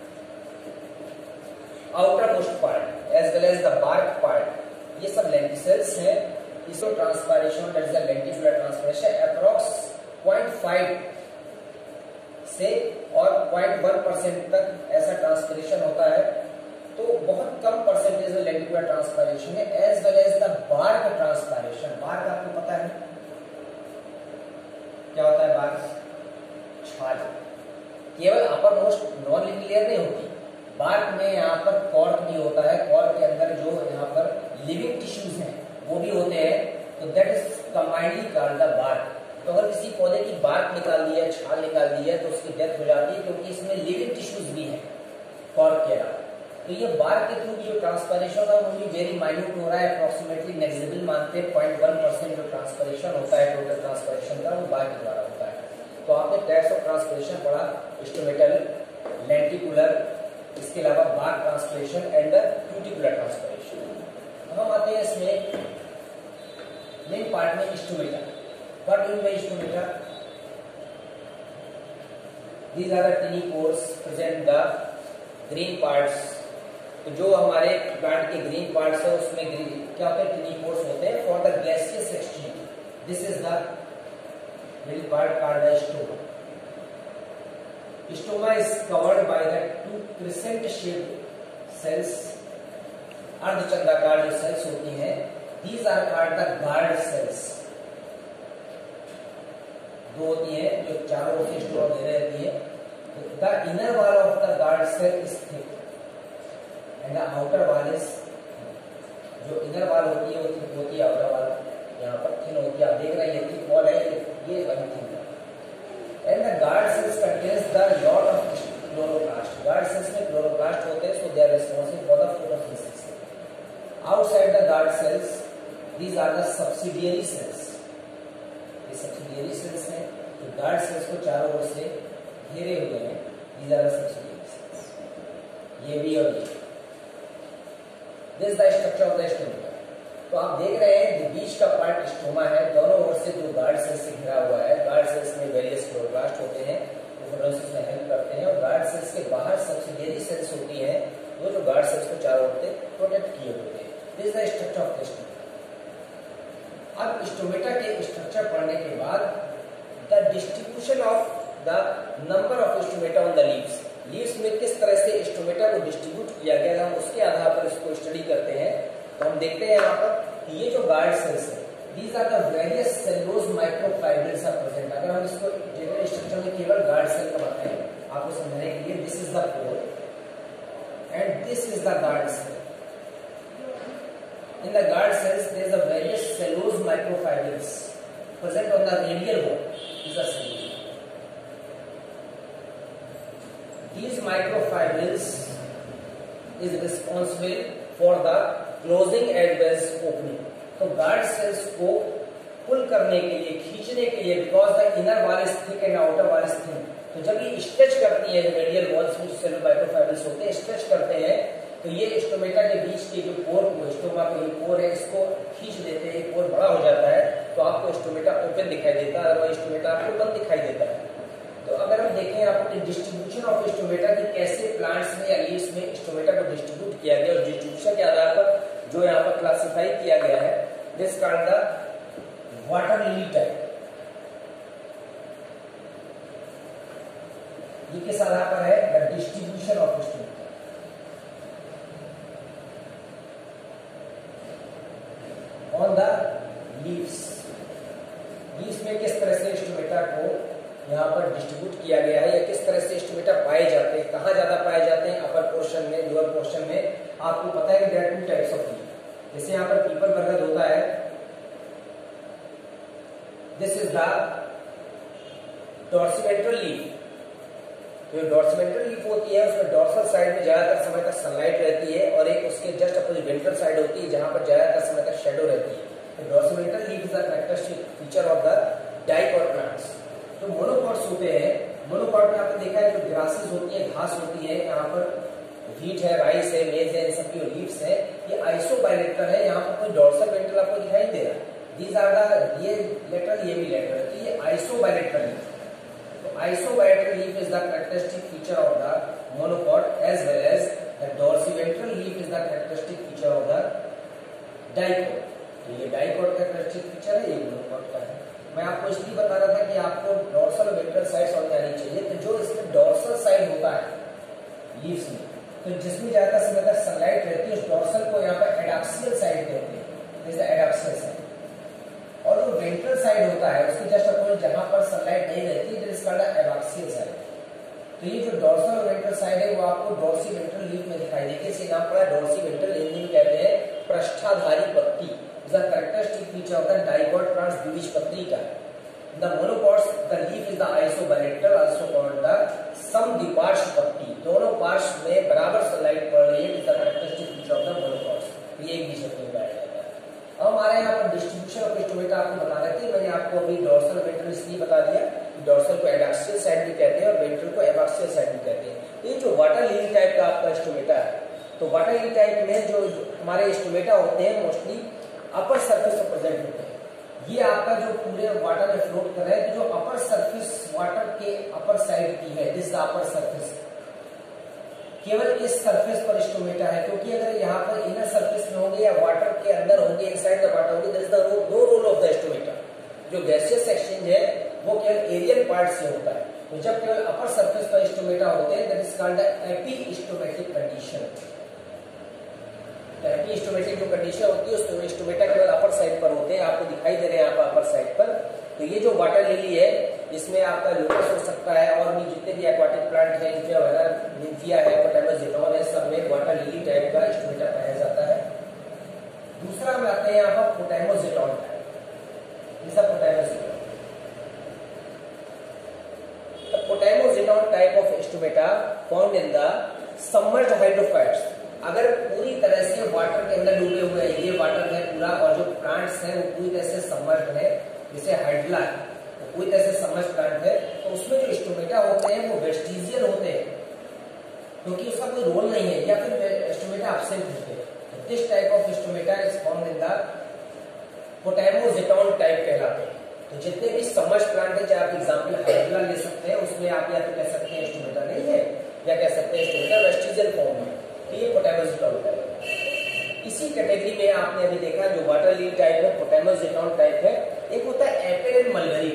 outermost part as well as the bark part, ये सब लेंटिसेल्स हैं। इसको transpiration that is the lenticular transpiration approx point five से और point one percent तक ऐसा transpiration होता है। तो बहुत कम परसेंटेज में लेंटिकुलर ट्रांसपायरेशन है as well as the bark transpiration. Bark आपको पता है क्या होता है? बार्क छाल केवल upper most non living layer नहीं होती, बार्क में यहाँ पर कॉर्क भी होता है। कॉर्क के अंदर जो यहाँ पर लिविंग टिश्यूज हैं वो भी होते हैं। तो that is combinedly called the bark. तो अगर किसी पौधे की बार्क निकाल दी है, छाल निकाल दी है तो उसकी डेथ हो जाती है, क्योंकि इसमें लिविंग टिश्यूज भी है कॉर्क के अलावा। तो ये बार्क के थ्रू जो ट्रांसपायरेशन है वो भी वेरी माइन्यूट हो रहा है, अप्रोक्सीमेटली नेग्लिजिबल मानते हैं। पॉइंट वन परसेंट जो ट्रांसपायरेशन होता है टोटल ट्रांसपायरेशन का वो बार्क के द्वारा होता है। तो आपने टाइप्स ऑफ ट्रांसपायरेशन पढ़ा, स्टोमेटल, लेंटिकुलर, इसके अलावा bark transpiration and the cuticular transpiration. हम आते हैं इसमें मेन पार्ट में stomata. What do you mean stomata? These are the tiny pores present the green parts। तो जो हमारे प्लांट के ग्रीन पार्ट्स है उसमें ग्रीन क्या होते हैं? टिनी पोर्स होते हैं for the gaseous exchange. This is the middle part called the stoma. Stoma is covered by the two crescent shaped cells. अर्धचंद्राकार जो सेल्स होती हैं, these are called the guard cells। दो होती है जो चारों ओर से स्टोर दे रहती है। The inner wall of the guard cell is thick and the outer wall is, जो इनर वॉल होती है वो थिक होती है, आउटर वॉल यहाँ पर थिन होती है। आप देख रहे हैं ये थिक वॉल है, ये वही थिन है। And the guard cells contains the lot of chloroplast. Guard cells में क्लोरोप्लास्ट होते हैं, so they are responsible for the photosynthesis. Outside the guard cells these are the subsidiary cells, ये subsidiary cells हैं जो guard cells को चारों ओर से घेरे हुए हैं, these are the subsidiary cells, ये भी और ये। This the structure of the stoma. तो आप देख रहे हैं जो बीच का पार्ट स्टोमा है, दोनों ओर से जो गार्ड सेल्स से घिरा हुआ है, गार्ड सेल्स में वेरियस क्लोरोप्लास्ट होते हैं जो फोटोसिंथेसिस में हेल्प करते हैं, और गार्ड सेल्स के बाहर सब्सिडियरी सेल्स होती हैं वो जो गार्ड सेल्स को चारों ओर से प्रोटेक्ट किए होते हैं। This is the structure of the stoma. अब स्टोमेटा के स्ट्रक्चर पढ़ने के बाद the distribution of the number of stomata on the leaves, leaves में किस तरह से स्टोमेटा को डिस्ट्रीब्यूट किया गया है, हम उसके आधार पर इसको स्टडी करते हैं। तो हम देखते हैं यहाँ पर ये जो गार्ड सेल्स है, these are the various cellulose microfibrils are present। अगर हम इसको जनरल स्ट्रक्चर में केवल गार्ड सेल का बताएं आपको समझने के लिए, this is the pore and this is the guard cell. In the guard cells there is a various cellulose microfibrils present on the radial wall, is the cellulose. These microfibrils is responsible for the closing as well as opening। तो guard cells को pull करने के लिए, खींचने के लिए, because the inner wall is thick and outer wall is thin, तो जब ये स्ट्रेच करती है रेडियल वॉल्स में सेलुलर माइक्रोफाइब्रिल्स होते हैं, स्ट्रेच करते हैं तो ये स्टोमेटा के बीच के जो पोर को, स्टोमा का ये पोर है, इसको खींच देते हैं, पोर बड़ा हो जाता है तो आपको स्टोमेटा ओपन दिखाई देता है, अदरवाइज स्टोमेटा आपको बंद दिखाई देता है। तो अगर हम देखें आपको डिस्ट्रीब्यूशन ऑफ स्टोमेटा की कैसे प्लांट्स में या लीव्स में स्टोमेटा को डिस्ट्रीब्यूट किया गया, और डिस्ट्रीब्यूशन के आधार पर जो यहाँ पर क्लासिफाई किया गया है, this called the water lily type. ये किस आधार पर है, the distribution of stomata on the leaves. Leaves में किस तरह से स्टोमेटा को यहाँ पर डिस्ट्रीब्यूट किया गया है, या किस तरह से स्टोमेटा पाए जाते हैं, कहाँ ज्यादा पाए जाते हैं, अपर पोर्शन में, लोअर पोर्शन में। आपको पता है कि there are two types of leaf. जैसे यहाँ पर पीपल बरगद होता है, this is the dorsiventral leaf. जो डॉर्सिमेंटल लीफ होती है उसमें डॉर्सल साइड में ज्यादातर समय तक सनलाइट रहती है, और एक उसके जस्ट अपोजिट वेंट्रल साइड होती है जहां पर ज्यादातर समय तक शेडो रहती है। Dorsiventral leaf is the characteristic feature of the dicot plants. जो मोनोकॉट्स होते हैं, मोनोकॉट में आपने देखा है जो ग्रासेस होती है, घास होती है, यहाँ पर व्हीट है, राइस है, मेज है, इन सब की लीव्स है, ये आइसोबाइलेटरल है। यहाँ पर कोई डॉर्सल वेंट्रल आपको दिखाई दे रहा है, दीज आर द, ये लेटरल, ये भी लेटरल, तो ये आइसोबाइलेटरल लीफ। तो isobilateral leaf is the characteristic feature of the monocot as well as the dorsiventral leaf is the characteristic feature of the dicot. तो ये डाइकॉट का कैरेक्टरिस्टिक फीचर है, ये मोनोकॉट का है। मैं आपको इसलिए बता रहा था कि आपको डॉर्सल वेंट्रल साइड समझ आनी चाहिए। तो जो इसमें डॉर्सल साइड होता है लीव्स में, तो जिसमें ज्यादा समय तक सनलाइट रहती है, उस डॉर्सल को यहाँ पर एडाक्सियल साइड कहते हैं, जैसे एडाक्सियल साइड। और जो वेंट्रल साइड होता है उसके जस्ट अपोजिट जहां पर सनलाइट नहीं रहती है, दिस कॉल्ड एबाक्सियल साइड। तो ये जो डॉर्सल और वेंट्रल साइड है वो आपको डॉर्सी वेंट्रल लीफ में दिखाई देगी। इसे नाम पड़ा डॉर्सी वेंट्रल लीफ कहते हैं, पृष्ठाधारी पत्ती। The characteristic feature of the dicot plants द्विबीजपत्री का। The monocots, the leaf is the isobilateral, also called the समद्विपार्श्वपत्ती। दोनों पार्श्व में बराबर सनलाइट पड़ रही है, is the characteristic feature of the monocots। ये एक बीजपत्री में पाया जाता है। अब हमारे यहाँ पर डिस्ट्रीब्यूशन ऑफ स्टोमेटा आपको बता रहे थे, मैंने आपको अभी डॉर्सल वेंट्रल इसलिए बता दिया, डॉर्सल को एडाक्सियल साइड भी कहते हैं और वेंट्रल को एबाक्सियल साइड भी कहते हैं। ये जो वाटर लिली टाइप का आपका स्टोमेटा है, तो वाटर लिली टाइप में जो हमारे स्टोमेटा होते हैं मोस्टली अपर सरफेस पर प्रेजेंट होते हैं। ये आपका जो पूरे वाटर में फ्लोट कर रहा है, जो अपर सरफेस वाटर के अपर साइड की है, दिस द अपर सरफेस, केवल इस सरफेस पर स्टोमेटा है। क्योंकि अगर यहाँ पर इनर सरफेस में होंगे या वाटर के अंदर होंगे, इनसाइड द वाटर होंगे, there is the no role of the stomata. जो गैसियस एक्सचेंज है वो केवल एरियल पार्ट से होता है। तो जब केवल अपर सरफेस पर स्टोमेटा होते हैं, that is called the epistomatic condition. Epistomatic जो कंडीशन होती है उसमें स्टोमेटा केवल अपर साइड पर होते हैं, आपको दिखाई दे रहे हैं यहाँ पर अपर साइड पर। तो ये जो वाटर लिली है इसमें आपका लोटस हो सकता है, और भी जितने भी एक्वाटिक प्लांट है, निम्फिया वगैरह, निम्फिया है, पोटेमस जेटोन है, सब में वाटर लिली टाइप का स्टोमेटा पाया जाता है। दूसरा हम आते हैं यहाँ पर पोटेमस जेटोन टाइप। ये सब Potamogeton, Potamogeton type of stomata found in the submerged hydrophytes. अगर पूरी तरह से वाटर के अंदर डूबे हुए हैं, ये वाटर है पूरा, और जो प्लांट्स हैं वो पूरी तरह से सबमर्ज्ड है, जैसे हाइड्ला वो पूरी तरह से सबमर्ज्ड प्लांट है, तो उसमें जो स्टोमेटा होते हैं वो वेस्टिजियल होते हैं, क्योंकि उसका कोई रोल नहीं है, या फिर स्टोमेटा एब्सेंट होते हैं। This type of stomata is found in the Potamogeton type कहलाते हैं। तो जितने भी सबमर्ज्ड प्लांट है, चाहे आप एग्जांपल हाइड्ला ले सकते हैं, उसमें आप या तो कह सकते हैं स्टोमेटा नहीं है, या कह सकते हैं स्टोमेटा वेस्टिजियल फॉर्म में, तो ये पोटैमोजेटोन टाइप है। इसी कैटेगरी में आपने अभी देखा जो वाटर लिली टाइप है, पोटैमोजेटोन टाइप है। एक होता है apple and mulberry,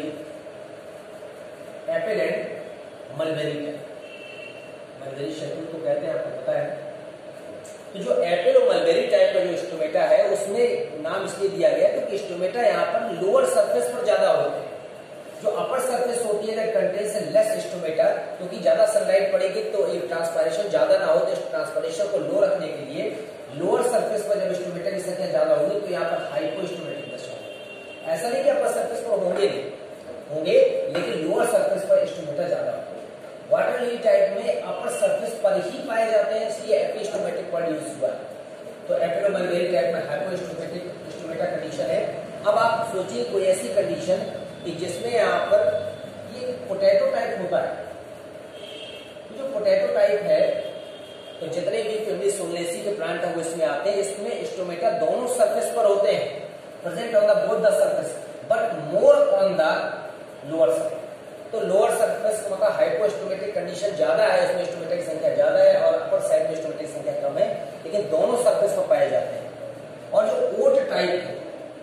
apple and mulberry type, mulberry शैतूत तो कहते हैं, आपको पता है। तो जो एपिल और मलबेरी टाइप का जो स्टोमेटा है, उसमें नाम इसलिए दिया गया क्योंकि स्टोमेटा यहाँ पर लोअर सरफेस पर ज्यादा होते हैं। जो अपर सरफेस होती है दैट कंटेन्स लेस स्टोमेटा, क्योंकि ज्यादा सनलाइट पड़ेगी तो ये ट्रांसपायरेशन ज्यादा ना हो, तो ट्रांसपायरेशन को लो रखने के लिए लोअर सरफेस पर जब स्टोमेटा की संख्या ज्यादा होगी तो यहाँ पर हाइपोस्टोमेटिक दशा होगी। ऐसा नहीं कि अपर सरफेस पर होंगे नहीं होंगे, लेकिन लोअर सरफेस पर स्टोमेटा ज्यादा होगा। वाटर लिली टाइप में अपर सरफेस पर ही पाए जाते हैं, इसलिए एपिस्टोमेटिक वर्ड यूज हुआ। तो एपिल और मलबेरी टाइप में हाइपोस्टोमेटिक स्टोमेटा कंडीशन है। अब आप सोचिए कोई ऐसी कंडीशन कि जिसमें यहाँ पर ये पोटैटो टाइप होता है, जो पोटैटो टाइप है, तो जितने भी फैमिली सोलेसी के प्लांट है वो इसमें आते हैं। इसमें स्टोमेटा दोनों सरफेस पर होते हैं, present on the both the surface, but more on the lower surface. तो लोअर सरफेस मतलब हाइपोस्टोमेटिक कंडीशन ज्यादा है, उसमें स्टोमेटा की संख्या ज्यादा है, और अपर साइड में स्टोमेटा की संख्या कम है, लेकिन दोनों सरफेस पर पाए जाते हैं। और जो ओट टाइप है,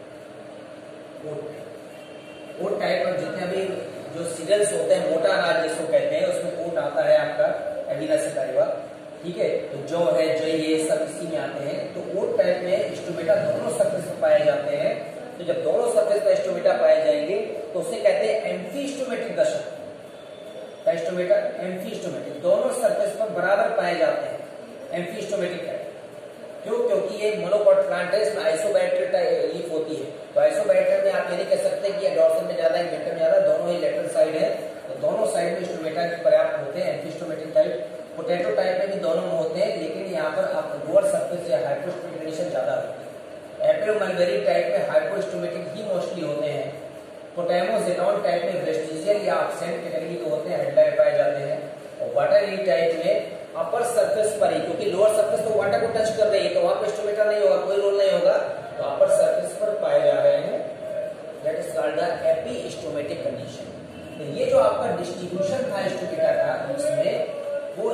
ओट ओट टाइप में जितने भी जो सीरियल्स होते हैं, मोटा अनाज जिसको कहते हैं, उसमें ओट आता है आपका एविना सेटाइवा, ठीक है। तो जौ है, जय, ये सब इसी में आते हैं। तो ओट टाइप में स्टोमेटा दोनों सरफेस पर पाए जाते हैं। तो जब दोनों सरफेस पर स्टोमेटा पाए जाएंगे तो उसे कहते हैं एम्फीस्टोमेटिक दशा। स्टोमेटा एम्फीस्टोमेटिक, दोनों सरफेस पर बराबर पाए जाते हैं, एम्फीस्टोमेटिक है। क्यों? क्योंकि ये मोनोकॉट प्लांट है, इसमें आइसोबैक्टर लीफ होती है। तो आइसोबैक्टर में आप ये नहीं कह सकते कि डॉर्सल में ज्यादा है, मिडल में ज्यादा, दोनों ही लेटरल साइड है। तो दोनों साइड में स्टोमेटा पर्याप्त होते हैं, एम्फीस्टोमेटिक टाइप। पोटैटो टाइप में भी दोनों में होते हैं, लेकिन यहाँ पर आप लोअर सरफेस या हाइपोस्टोमेटिक कंडीशन ज्यादा होती है। एपिल मलबेरी टाइप में हाइपोस्टोमेटिक ही मोस्टली होते हैं। पोटैमोजेटोन टाइप में वेस्टिजियल या एब्सेंट कैटेगरी के होते हैं, हेडलाइट पाए जाते हैं। और वाटर लिली टाइप में अपर सरफेस पर ही, क्योंकि लोअर सरफेस तो वाटर को टच कर रही है, तो वहां पे स्टोमेटा नहीं होगा, कोई रोल नहीं होगा, तो अपर सरफेस पर पाए जा रहे हैं। That is called the epistomatic condition. तो ये जो आपका डिस्ट्रीब्यूशन था स्टोमेटा का, उसमें वो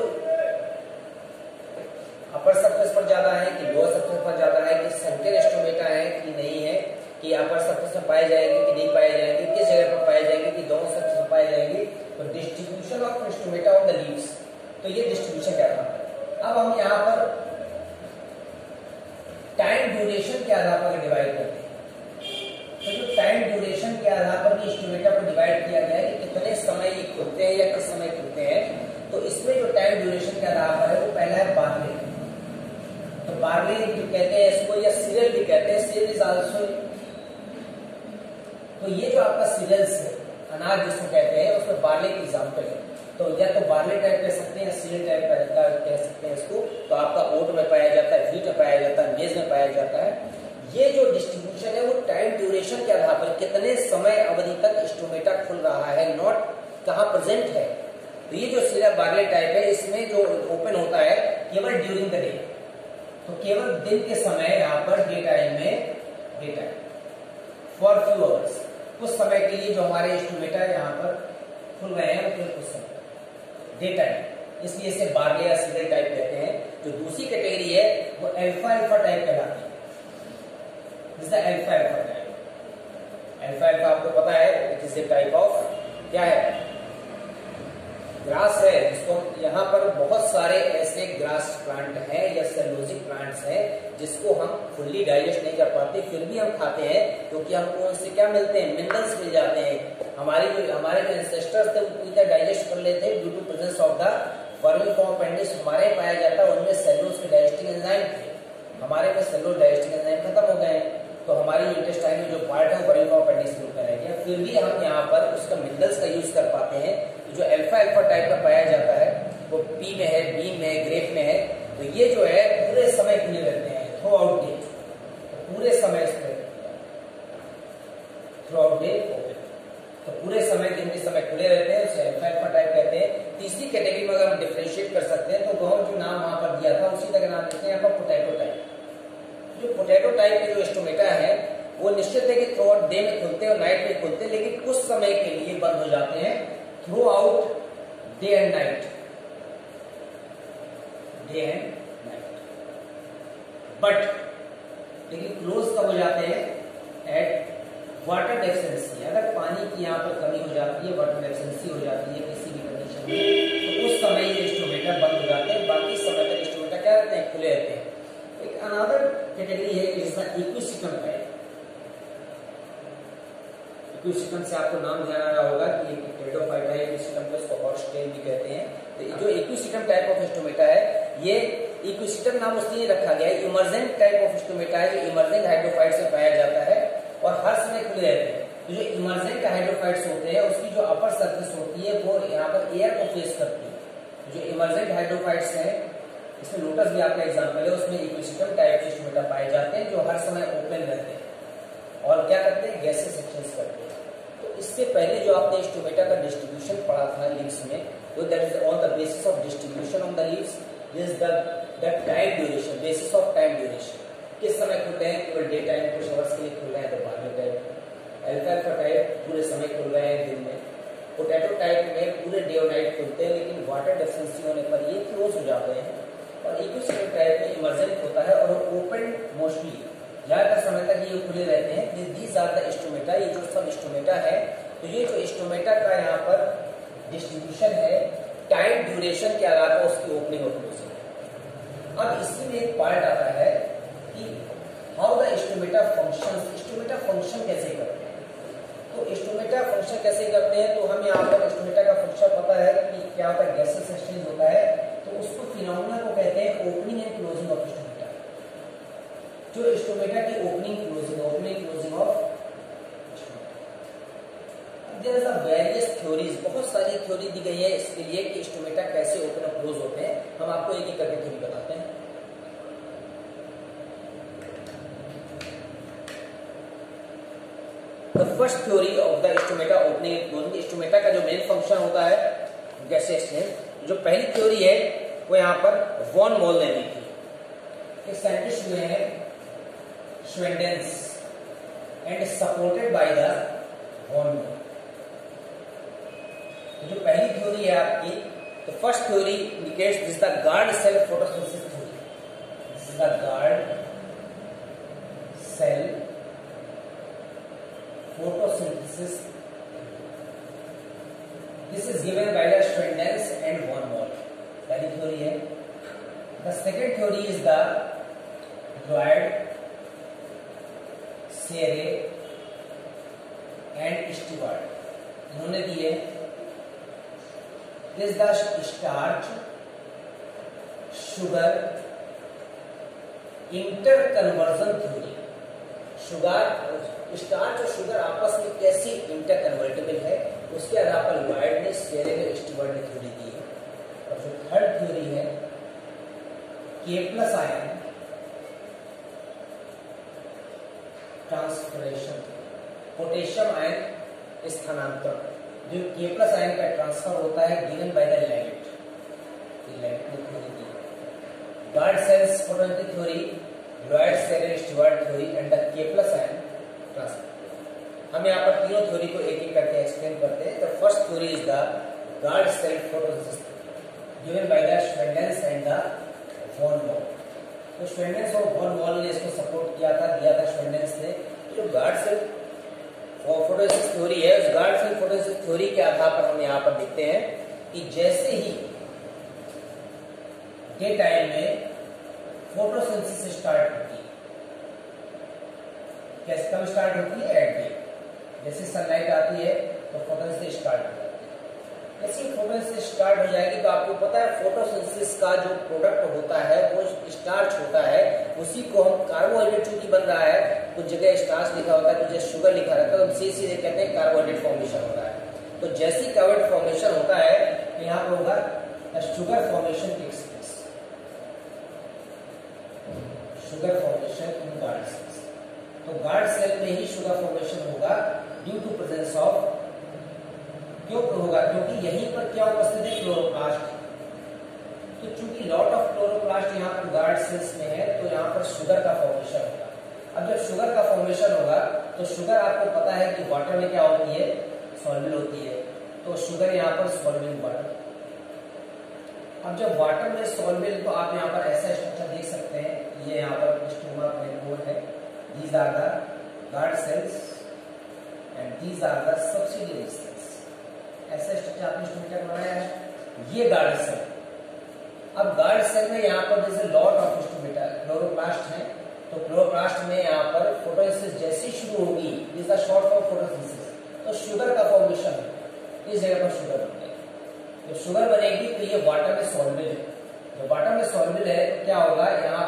अपर सरफेस पर ज्यादा है कि लोअर सरफेस पर ज्यादा है, कि सेंट्रल स्टोमेटा है कि नहीं है, कि अपर सरफेस में पाए जाएंगे कि नहीं पाए जाएंगे, किस जगह पर पाए जाएंगे, कि दोनों सरफेस में पाए जाएंगे। तो distribution of stomata on the leaves, तो ये डिस्ट्रीब्यूशन क्या था। अब हम यहाँ पर टाइम ड्यूरेशन के आधार पर डिवाइड करते हैं। तो जो टाइम ड्यूरेशन के आधार पर स्टोमेटा को डिवाइड किया गया है कि कितने समय ये खुलते हैं या किस समय खुलते हैं, तो इसमें जो टाइम ड्यूरेशन के आधार पर है वो पहला है बार्ले। तो बार्ले भी कहते हैं इसको, या सीरियल भी कहते हैं, सीरियल इज आल्सो। तो ये जो आपका सीरियल्स है, अनाज जिसको कहते हैं, उसमें बार्ले की एग्जांपल है। तो या तो बार्ले टाइप कह सकते हैं या सीरियल टाइप कह सकते हैं इसको। तो आपका ओट में पाया जाता है, व्हीट में पाया जाता है, मेज में पाया जाता है। ये जो डिस्ट्रीब्यूशन है वो टाइम ड्यूरेशन के आधार पर कितने समय अवधि तक स्टोमेटा खुल रहा है, नॉट कहाँ प्रेजेंट है। तो ये जो सीरियल बार्ले टाइप है, इसमें जो ओपन होता है केवल ड्यूरिंग द डे, तो केवल दिन के समय यहाँ पर डे टाइम में, day time for few hours, कुछ समय के लिए जो हमारे स्टोमेटा यहाँ पर खुल रहे हैं तो कुछ समय डे टाइम, इसलिए इसे बार्ले या सीरियल टाइप कहते हैं। जो दूसरी कैटेगरी है वो अल्फा अल्फा टाइप कहलाती है। This is alpha alpha type. Alpha alpha आपको पता है it is a type of क्या है, ग्रास है, जिसको यहाँ पर बहुत सारे ऐसे ग्रास प्लांट हैं या सेलोजिक प्लांट्स हैं जिसको हम फुल्ली डाइजेस्ट नहीं कर पाते, फिर भी हम खाते हैं क्योंकि हमको उनसे क्या मिलते हैं, मिनरल्स मिल जाते हैं। हमारे जो हमारे जो एंसेस्टर्स थे वो पूरी तरह डाइजेस्ट कर लेते हैं due to presence of the vermiform appendix हमारे पाया जाता है, उनमें सेलुलोज के डाइजेस्टिंग एंजाइम थे, हमारे में सेलुलोज डाइजेस्टिंग एंजाइम खत्म हो गए, तो हमारी जो इंटेस्टाइन में जो पार्ट है वर्मीकॉम अपेंडिक्स के रूप में रह गया। फिर भी हम यहाँ पर उसका मिनरल्स का यूज कर पाते हैं। जो अल्फा अल्फा टाइप का पाया जाता है वो पी में है, बी में है, ग्रेप में है, तो ये जो है पूरे समय खुले रहते हैं, थ्रू आउट डे, पूरे समय थ्रू आउट डे ओपन, तो पूरे समय दिन के समय खुले रहते हैं, उसे अल्फा अल्फा टाइप कहते हैं। तीसरी कैटेगरी में अगर हम डिफरेंशिएट कर सकते हैं तो वह जो नाम वहां पर दिया था उसी तरह नाम देते हैं यहाँ पर पोटैटो टाइप। जो पोटैटो टाइप के जो स्टोमेटा है वो निश्चित है कि थ्रू आउट डे में खुलते हैं और नाइट में खुलते हैं, लेकिन कुछ समय के लिए बंद हो जाते हैं throughout day and night, day and night, but लेकिन क्लोज कब हो जाते हैं? At water deficiency. अगर पानी की यहाँ पर कमी हो जाती है, वाटर डेफिशिएंसी हो जाती है किसी भी कंडीशन में, तो उस समय ये स्टोमेटा बंद हो जाते हैं, बाकी समय तक स्टोमेटा क्या रहते हैं? खुले रहते हैं। एक अनदर कैटेगरी है जिसमें इक्विसिस्टम है। इक्विसिस्टम से आपको नाम ध्यान आ रहा होगा कि एक टेरिडोफाइट है, इक्विसिस्टम को इसको हॉर्स टेल भी कहते हैं। तो जो इक्विसिस्टम टाइप ऑफ स्टोमेटा है, ये इक्विसिस्टम नाम उसलिए रखा गया है, इमर्जेंट टाइप ऑफ स्टोमेटा है जो इमर्जेंट हाइड्रोफाइट से पाया जाता है और हर समय खुले रहते हैं। तो जो इमर्जेंट हाइड्रोफाइट्स होते हैं उसकी जो अपर सरफेस होती है वो यहाँ पर एयर को फेस करती है। जो इमर्जेंट हाइड्रोफाइट्स हैं, इसमें लोटस भी आपका एग्जाम्पल है, उसमें इक्विसिस्टम टाइप के स्टोमेटा पाए जाते हैं जो हर समय ओपन रहते हैं और क्या करते हैं? गैसेस एक्सचेंज करते हैं। तो इससे पहले जो आपने स्टोमेटा का डिस्ट्रीब्यूशन पढ़ा था लीव्स में, वो that is on the basis of distribution on the leaves, this the the time duration, basis of time duration, किस समय खुलते हैं? केवल डे टाइम कुछ आवर्स के लिए खुल रहे हैं, तो बाद में टाइप अल्फा अल्फा टाइप पूरे समय खुल रहे हैं दिन में। पोटैटो टाइप में पूरे डे और नाइट खुलते हैं, लेकिन वाटर डेफिशिएंसी होने पर ये क्लोज हो जाते हैं। और इक्विसिस्टम टाइप में इमर्जेंट होता है और ओपन मोस्टली ज्यादातर समय तक ये खुले रहते हैं। दीज आर द स्टोमेटा, ये जो सब स्टोमेटा है, तो ये जो स्टोमेटा का यहाँ पर डिस्ट्रीब्यूशन है टाइम ड्यूरेशन के आधार पर उसकी ओपनिंग और क्लोजिंग। अब इसी में एक पार्ट आता है कि how the stomata function, stomata function कैसे करते हैं। तो स्टोमेटा फंक्शन कैसे करते हैं, तो हम यहाँ पर स्टोमेटा का फंक्शन पता है कि क्या होता है? गैसेस एक्सचेंज होता है, तो उसको फिनोमेना को कहते हैं opening and closing of stomata. जो स्टोमेटा की opening closing, opening closing of there are various theories, बहुत सारी थ्योरी दी गई है इसके लिए कि स्टोमेटा कैसे ओपन और क्लोज होते हैं। हम आपको एक एक करके थ्योरी बताते हैं। The first theory of the stomata opening and closing, stomata का जो मेन फंक्शन होता है गैस एक्सचेंज, जो पहली थ्योरी है वो यहाँ पर वॉन मोल ने दी थी। एक साइंटिस्ट हुए हैं Schwendener and supported by the von Mohl. जो पहली थ्योरी है आपकी, तो first theory indicates this the guard cell photosynthesis theory, this is the guard cell photosynthesis. This is given by the Schwendenz and von Moll. पहली theory है। The second theory is the Dwyer, Serre and Stewart. इन्होंने दी है This is the starch, sugar interconversion theory. Sugar, starch और sugar आपस में कैसे inter convertible है, उसके आधार पर लॉयड ने, सेरे ने, स्टुअर्ट ने थ्योरी दी है। और जो थर्ड थ्योरी है के प्लस आयन ट्रांसफरेशन, पोटेशियम आयन स्थानांतरण, जो के प्लस आयन का ट्रांसफर होता है given by the Levitt, Levitt ने थ्योरी दी। Guard cells potential theory, Lloyd, Sayre, Steward theory and the K plus ion transfer. हम यहाँ पर तीनों थ्योरी को एक एक करके एक्सप्लेन करते हैं। The first theory is the guard cell photosynthesis given by the Schwendener and the von Mohl. तो श्वेंडेंस और वॉन मोल ने इसको सपोर्ट किया था, दिया था श्वेंडेंस ने। जो गार्ड सेल फोटोसिंथेसिस थ्योरी है, उस गार्ड सेल फोटोसिंथेसिस थ्योरी के आधार पर हम यहाँ पर देखते हैं कि जैसे ही डे टाइम में फोटोसिंथेसिस स्टार्ट होती है, कैसे कब स्टार्ट होती है? Eight day. जैसे सनलाइट आती है तो फोटोसिंथेसिस स्टार्ट हो जाती है। जैसे ही फोटोसिंथेसिस स्टार्ट हो जाएगी तो आपको पता है फोटोसिंथेसिस का जो प्रोडक्ट होता है वो स्टार्च होता है, उसी को हम कार्बोहाइड्रेट चूंकि बन रहा है, कुछ जगह स्टार्च लिखा होता है, कुछ जगह शुगर लिखा रहता है, तो सीधे सीधे कहते हैं कार्बोहाइड्रेट फॉर्मेशन हो रहा है। तो जैसे ही कार्बोहाइड्रेट फॉर्मेशन होता है तो यहाँ पर होगा the sugar formation takes place, sugar formation in guard cells. तो गार्ड सेल में ही शुगर फॉर्मेशन होगा ड्यू टू प्रेजेंस ऑफ, क्यों होगा, क्योंकि यहीं पर क्या उपस्थित है, क्लोरोप्लास्ट। तो चूंकि लॉट ऑफ क्लोरोप्लास्ट यहाँ पर गार्ड सेल्स में है, तो यहाँ पर शुगर का फॉर्मेशन होगा। अब जब शुगर का फॉर्मेशन होगा तो शुगर आपको पता है कि वाटर में क्या होती है, सॉल्युबल होती है, तो शुगर यहाँ पर सॉल्युबल इन वाटर। अब जब वाटर में सॉल्युबल, तो आप यहाँ पर ऐसा स्ट्रक्चर देख सकते हैं, ये यहाँ पर स्टोमा प्लेन है, these are the guard cells and these are the subsidiary cells. ऐसा स्ट्रक्चर आपने स्टोमेटा बनाया है, ये गार्ड सेल। अब गार्ड सेल में यहाँ पर जैसे लॉट ऑफ स्टोमेटा क्लोरोप्लास्ट है, तो क्लोरोप्लास्ट में यहाँ पर फोटोसिंथेसिस जैसी शुरू होगी, is the short form photosynthesis, तो शुगर का फॉर्मेशन है, इस जगह पर शुगर बनेगी। जब शुगर बनेगी तो ये वाटर में सॉल्युबल है, जब वाटर में सॉल्युबल है तो क्या होगा, यहाँ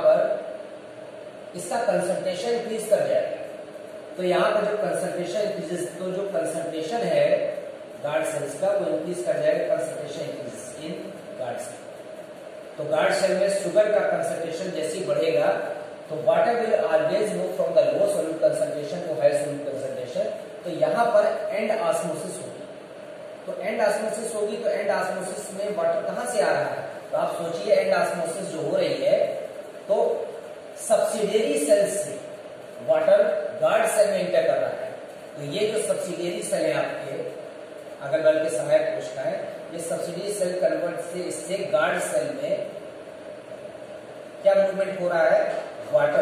पर इसका कंसंट्रेशन इंक्रीज कर जाएगा। तो यहाँ पर जो कंसंट्रेशन इंक्रीज, तो जो कंसंट्रेशन है गार्ड सेल्स का वो इंक्रीज कर जाएगा, concentration increase in guard cell. तो गार्ड सेल में शुगर का कंसंट्रेशन जैसे बढ़ेगा तो water will always move from the low solute concentration to high solute concentration. तो यहाँ पर एंड ऑस्मोसिस होगी, तो एंड ऑस्मोसिस होगी, तो एंड ऑस्मोसिस में वाटर कहाँ से आ रहा है, तो आप सोचिए एंड ऑस्मोसिस जो हो रही है तो सब्सिडियरी सेल्स से वाटर गार्ड सेल में इंटर कर रहा है। तो ये जो सब्सिडियरी सेल है आपके अगल बगल के सहायक कोशिकाएं, ये सब्सिडियरी सेल कन्वर्ट से इससे गार्ड सेल में क्या मूवमेंट हो रहा है, वाटर।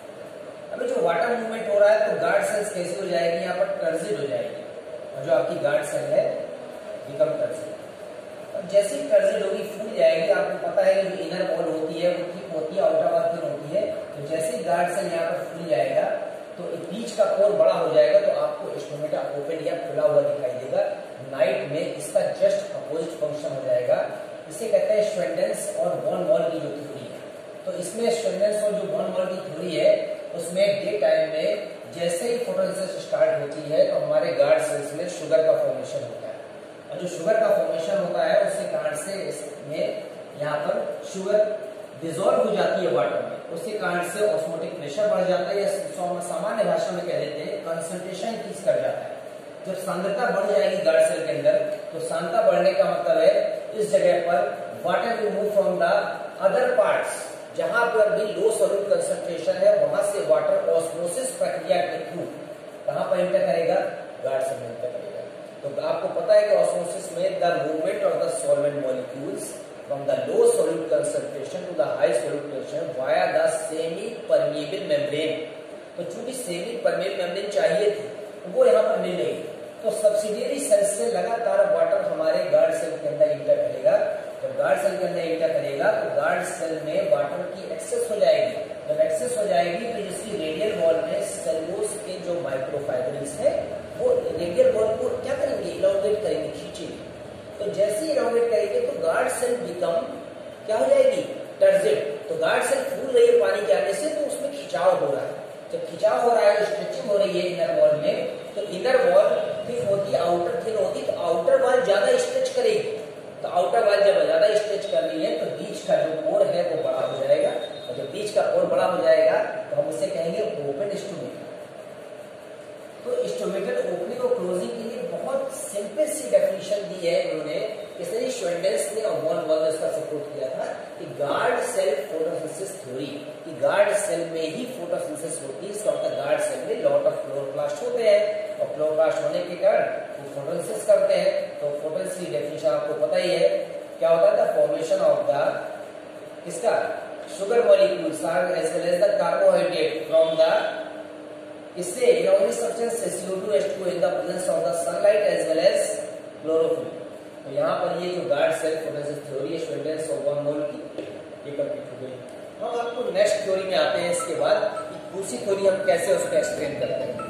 अभी जो वाटर मूवमेंट हो रहा है तो गार्ड सेल्स कैसे हो जाएगी, यहाँ पर टर्जिड हो जाएगी, और जो आपकी गार्ड सेल है बिकम टर्जिड। अब जैसे ही टर्जिड होगी, फूल जाएगी, आपको पता है कि जो इनर वॉल होती है वो ठीक होती है, आउटर वॉल थिन होती है। तो जैसे ही गार्ड सेल यहाँ पर फूल जाएगा तो बीच का कोर बड़ा हो जाएगा, तो आपको स्टोमेटा ओपन या खुला हुआ दिखाई देगा। नाइट में इसका जस्ट अपोजिट फंक्शन हो जाएगा। इसे कहते हैं श्वेंडेल्स और वॉन वॉल की जो थ्योरी है। तो इसमें श्वेंडेल्स और जो वॉन वॉल की थ्योरी है उसमें डे टाइम में जैसे ही फोटोसिंथेसिस स्टार्ट होती है तो हमारे गार्ड सेल्स में शुगर का फॉर्मेशन होता है, और जो शुगर का फॉर्मेशन होता है उसके कारण से इसमें यहाँ पर शुगर डिजोल्व हो जाती है वाटर में, उसके कारण से ऑस्मोटिक प्रेशर बढ़ जाता है, या सामान्य भाषा में कह देते हैं कंसंट्रेशन इंक्रीज कर जाता है। जब सांद्रता बढ़ जाएगी गार्ड सेल के अंदर, तो सांद्रता बढ़ने का मतलब है इस जगह पर water will move from the other parts, जहां पर भी लो सॉल्यूट कंसंट्रेशन है वहां से वाटर ऑस्मोसिस प्रक्रिया के थ्रू कहां पर इंटर करेगा, गार्ड सेल में इंटर करेगा। तो आपको पता है कि ऑस्मोसिस में the movement of the solvent molecules from the low solute concentration to the high solute concentration via the semi permeable membrane। तो चूंकि सेमी परमेबल मेम्ब्रेन चाहिए थी वो यहाँ पर मिल रही, तो सब्सिडियरी सेल से लगातार वाटर हमारे गार्ड सेल के अंदर इंटर करेगा। जब गार्ड सेल के अंदर इंटर करेगा तो गार्ड सेल में वाटर की एक्सेस हो जाएगी। जब एक्सेस हो जाएगी तो जिसकी रेडियल वॉल में सेलुलोज के जो माइक्रोफाइब्रिल्स है वो रेडियल वॉल को क्या करेंगे, इलांगेट करेंगे, खींचेंगे। तो जैसे ही इलांगेट करेंगे तो गार्ड सेल बिकम क्या हो जाएगी, टर्जिड। तो गार्ड सेल फूल रही है पानी के आने से, तो उसमें खिंचाव हो रहा है। जब खिंचाव हो रहा है, स्ट्रेचिंग हो रही है इनर वॉल में, तो इनर वॉल थिन होती है, आउटर थिन होती, तो आउटर वॉल ज्यादा स्ट्रेच करेगी। तो आउटर वॉल जब ज्यादा स्ट्रेच कर रही है तो बीच का जो कोर है वो बड़ा हो जाएगा, और जब बीच का कोर बड़ा हो जाएगा तो हम उसे कहेंगे ओपन स्टोमेटा। तो स्टोमेटल ओपनिंग और क्लोजिंग के लिए बहुत सिंपल सी डेफिनेशन दी है उन्होंने, इसलिए श्वेंडेल्स ने और वॉन वॉल ने इसका सपोर्ट किया था कि गार्ड सेल फोटोसिंथेसिस थ्योरी, कि गार्ड सेल में ही फोटोसिंथेसिस होती है। इसका मतलब गार्ड सेल में लॉट ऑफ क्लोरोप्लास्ट होते हैं, और क्लोरोप्लास्ट होने के कारण वो फोटोसिंथेसिस करते हैं। तो फोटोसिंथेसिस की डेफिनेशन आपको पता ही है, क्या होता है, फॉर्मेशन ऑफ द किसका, sugar molecules are as well as the carbohydrate from the इससे इनऑर्गेनिक सब्सटेंस से C O two H two in the presence of the sunlight as well as chlorophyll. तो यहाँ पर ये जो गार्ड सेल फोटोसिंथेसिस थ्योरी है श्वेंडेल्स और von wall की, ये कंप्लीट हो गई। हम आपको नेक्स्ट थ्योरी में आते हैं। इसके बाद दूसरी थ्योरी हम कैसे उसको एक्सप्लेन करते हैं।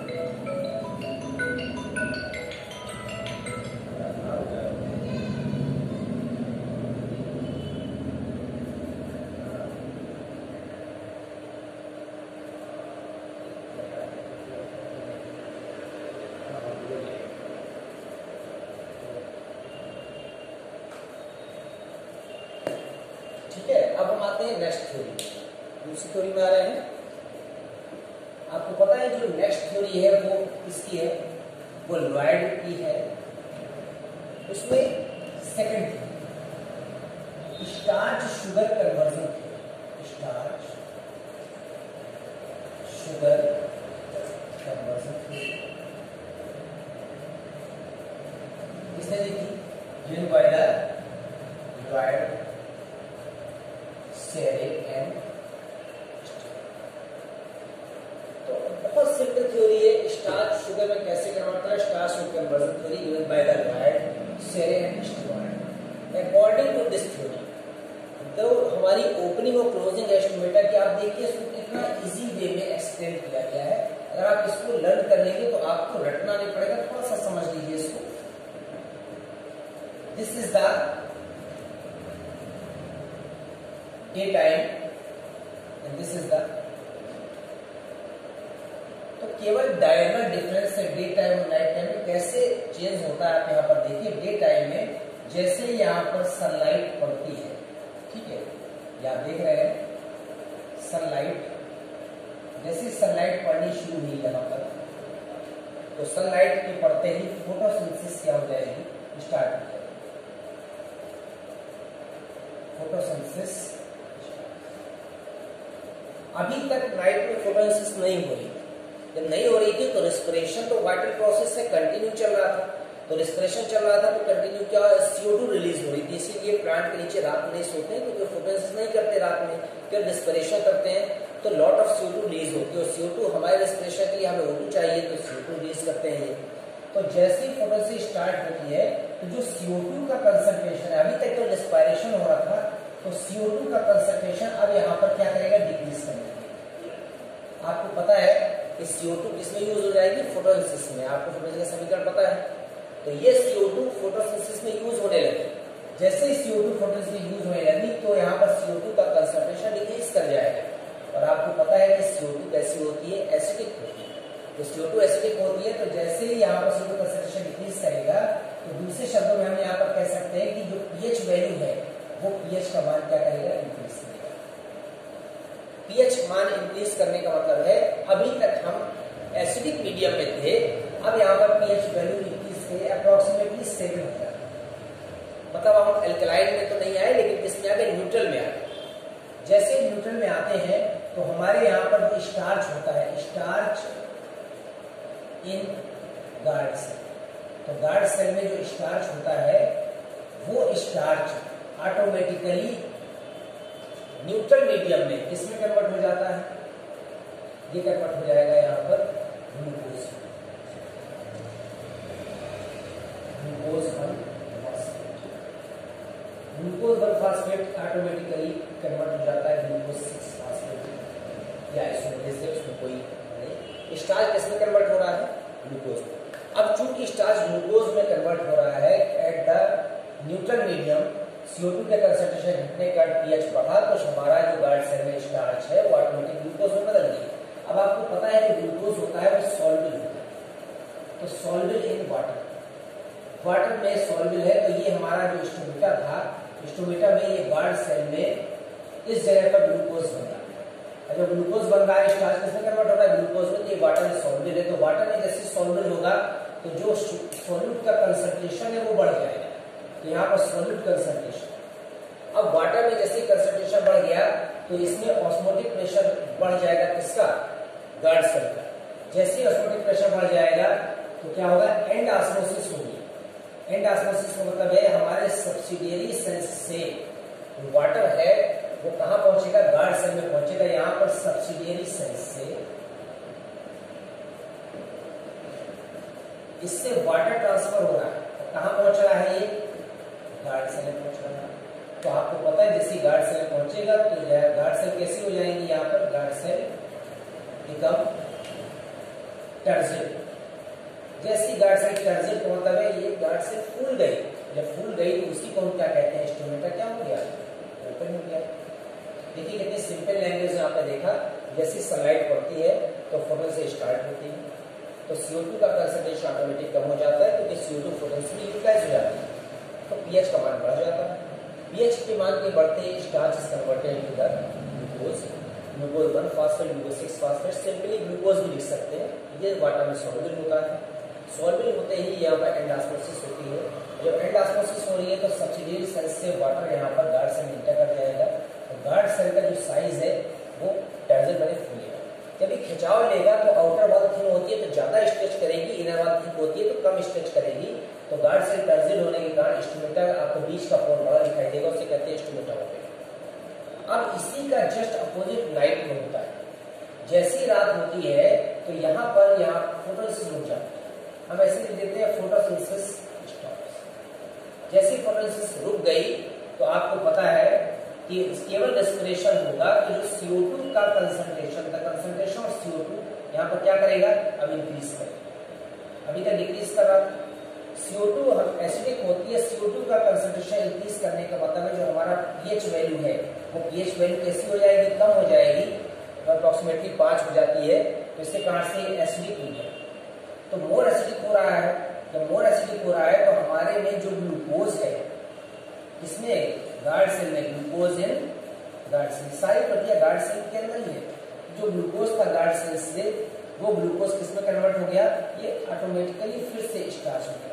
अब हम आते हैं नेक्स्ट थ्योरी, दूसरी थ्योरी में आ रहे हैं। आपको पता है जो नेक्स्ट थ्योरी है वो किसकी है, वो लॉयड की है। उसमें second starch sugar conversion, starch sugar conversion किसने देखी, जिन वाइडर, लॉयड, सेरे एंड। तो बहुत सिंपल थ्योरी है, स्टार्च शुगर में कैसे कन्वर्ट होता है, starch sugar conversion theory given by the Lloyd, Sayre and Stuart. According to this theory, तो हमारी ओपनिंग और क्लोजिंग एस्टिमेटर की आप देखिए इसको कितना इजी वे में एक्सप्लेन किया गया है। अगर आप इसको लर्न कर लेंगे तो आपको रटना नहीं पड़ेगा, थोड़ा सा समझ लीजिए इसको। This is the day time and this is the, तो केवल डायगोनल डिफरेंस है डे टाइम और नाइट टाइम में कैसे चेंज होता है। आप यहाँ पर देखिए, डे टाइम में जैसे यहाँ पर सनलाइट पड़ती है, ठीक है, ये आप देख रहे हैं सनलाइट, जैसे सनलाइट पड़नी शुरू हुई यहाँ पर, तो सनलाइट के पड़ते ही फोटोसिंथेसिस क्या हो जाएगी, स्टार्ट हो जाएगी। फोटोसिंथेसिस अभी तक नाइट में फोटोसिंथेसिस नहीं हो रही, जब नहीं हो रही थी तो रेस्पिरेशन तो वाइटल प्रोसेस से कंटिन्यू चल रहा था, तो रेस्पिरेशन चल रहा था तो कंटिन्यू क्या सी ओ टू रिलीज हो रही थी। इसीलिए प्लांट के नीचे रात में नहीं सोते हैं, क्योंकि फोटोसिंथेसिस नहीं करते रात में, जब रेस्पिरेशन करते हैं तो lot of C O two release होती है, और सी ओ टू हमारे रेस्पिरेशन के लिए हमें ओ टू चाहिए, तो सी ओ टू रिलीज करते हैं ये। तो जैसे ही फोटोसिंथेसिस स्टार्ट होती है तो जो सी ओ टू का कंसंट्रेशन है, अभी तक तो रेस्पिरेशन हो रहा था, तो सी ओ टू का कंसंट्रेशन अब यहाँ पर क्या करेगा, डिक्रीज करेगा। आपको पता है कि सी ओ टू किसमें यूज हो जाएगी, फोटोसिंथेसिस में। आपको फोटोसिंथेसिस का समीकरण पता है, तो ये सी ओ टू फोटोसिंथेसिस में यूज होने लगे। जैसे ही सी ओ टू फोटोसिंथेसिस में यूज होने लगी तो यहाँ पर सी ओ टू का कंसंट्रेशन डिक्रीज कर जाएगा। और आपको पता है कि सी ओ टू कैसी होती है, एसिडिक होती है। तो सी ओ टू एसिडिक होती है, तो जैसे ही यहाँ पर C O two concentration decrease करेगा, तो दूसरे शब्दों में हम यहाँ पर कह सकते हैं कि जो पीएच वैल्यू है वो पीएच का मान क्या करेगा, इंक्रीज करेगा। पीएच मान इंक्रीज करने का मतलब है अभी तक हम एसिडिक मीडियम में थे, अब यहाँ पर पीएच वैल्यू इंक्रीज से अप्रोक्सीमेटली सेवन हो जाता है। मतलब हम एल्कलाइन में तो नहीं आए, लेकिन किसमें आ गए, न्यूट्रल में आ गए। जैसे न्यूट्रल में आते हैं तो हमारे यहाँ पर जो स्टार्च होता है, स्टार्च इन गार्ड सेल, तो गार्ड सेल में जो स्टार्च होता है वो स्टार्च ऑटोमेटिकली न्यूट्रल मीडियम में किसमें कन्वर्ट हो जाता है, ये कन्वर्ट हो जाएगा यहाँ पर glucose, glucose one phosphate. Glucose one phosphate automatically convert हो जाता है ग्लूकोज सिक्स फॉस्फेट या आइसोमेरेज से, उसमें कोई नहीं। स्टार्च किसमें कन्वर्ट हो रहा है, ग्लूकोज। अब चूंकि स्टार्च ग्लूकोज में कन्वर्ट हो रहा है at the neutral medium, C O two के कंसंट्रेशन घटने का पीएच बढ़ा, तो हमारा जो गार्ड सेल में स्टार्च है वो ऑटोमेटिक ग्लूकोज में बदल गई। अब आपको पता है कि ग्लूकोज होता है वो सॉल्युबल होता है, तो सॉल्युबल इन वाटर, वाटर में सॉल्युबल है। तो ये हमारा जो स्टोमेटा था, स्टोमेटा में ये गार्ड सेल में इस जगह पर ग्लूकोज बन रहा है। जब ग्लूकोज बन रहा है, स्टार्च किसमें कन्वर्ट हो रहा है, ग्लूकोज में, तो ये वाटर में सॉल्युबल है। तो वाटर में जैसे सॉल्युबल होगा तो जो सॉल्यूट का कंसंट्रेशन है वो बढ़ जाएगा, तो यहाँ पर सॉल्यूट कंसंट्रेशन। अब वाटर में जैसे कंसंट्रेशन बढ़ गया तो इसमें ऑस्मोटिक प्रेशर बढ़ जाएगा, किसका, गार्ड सेल का। जैसे ऑस्मोटिक प्रेशर बढ़ जाएगा तो क्या होगा, एंड ऑस्मोसिस होगी। एंड ऑस्मोसिस का मतलब है हमारे सब्सिडियरी सेल्स से वाटर है वो कहां पहुंचेगा, गार्ड सेल में पहुंचेगा। यहाँ पर सब्सिडियरी सेल्स से इससे वाटर ट्रांसफर हो रहा है, कहां पहुंच रहा है, ये गार्ड सेल में पहुंच रहा है। तो आपको पता है जैसे गार्ड सेल पहुंचेगा तो गार्ड सेल कैसी हो जाएंगी, यहाँ पर गार्ड सेल बिकम टर्जिड। जैसी गार्ड सेल टर्जिड का मतलब है ये गार्ड सेल फूल गई, जब फूल गई तो उसी को हम क्या कहते हैं, स्टोमेटा क्या हो गया, ओपन हो गया। देखिए कितनी सिंपल लैंग्वेज यहाँ पे देखा, जैसी सनलाइट पड़ती है तो फोटोन से स्टार्ट होती है, तो सी ओ टू का कंसंट्रेशन ऑटोमेटिक कम हो जाता है, क्योंकि सी ओ टू फोटोन से यूटिलाइज हो जाती है, तो पीएच का मान बढ़ जाता है। पीएच के मान के बढ़ते ही starch is converted into the glucose, glucose one phosphate, glucose six phosphate, simply glucose भी लिख सकते हैं। ये वाटर में सॉल्युबल होता है। सॉल्युबल होते ही यहाँ पर एंडोस्मोसिस होती है। जब एंडोस्मोसिस हो रही है तो सब्सिडियरी सेल से वाटर यहाँ पर गार्ड सेल में इंटर कर जाएगा। तो गार्ड सेल का जो साइज है वो टर्जन बने फूलेगा। जब ये खिंचाव लेगा तो आउटर वॉल थिन होती है तो ज्यादा स्ट्रेच करेगी, इनर वॉल थिक होती है तो कम स्ट्रेच करेगी। तो गार्ड सेल टर्जिल होने के कारण स्टोमेटा आपको बीच का पोर बड़ा दिखाई देगा, उसे कहते हैं स्टोमेटा ओपेक। अब इसी का जस्ट अपोजिट नाइट में होता है। जैसी रात होती है तो यहाँ पर यहाँ फोटोसिंथेसिस रुक जाता है। हम ऐसे लिख देते हैं फोटोसिंथेसिस स्टॉप्स। जैसे फोटोसिंथेसिस रुक गई तो आपको पता है कि केवल रेस्पिरेशन होगा कि जो सी ओ टू का कंसंट्रेशन था, concentration of C O two यहाँ पर क्या करेगा, अब इंक्रीज करेगा। अभी तक डिक्रीज कर रहा था। सी ओ टू हम एसिडिक होती है, सी ओ टू का कंसंट्रेशन इंक्रीज करने का मतलब है जो हमारा पीएच वैल्यू है वो पीएच वैल्यू कैसी हो जाएगी, कम हो जाएगी, अप्रोक्सीमेटली पाँच हो जाती है। तो इसके कारण से एसिडिक हो जाए तो मोर एसिडिक हो रहा है। जब मोर एसिडिक हो रहा है तो हमारे में जो ग्लूकोज है, इसमें गार्ड सेल में ग्लूकोज इन गार्ड सेल, सारी प्रक्रिया गार्ड सेल के अंदर ही है। जो ग्लूकोज था गार्ड सेल से वो ग्लूकोज किसमें कन्वर्ट हो गया, ये ऑटोमेटिकली फिर से स्टार्च में।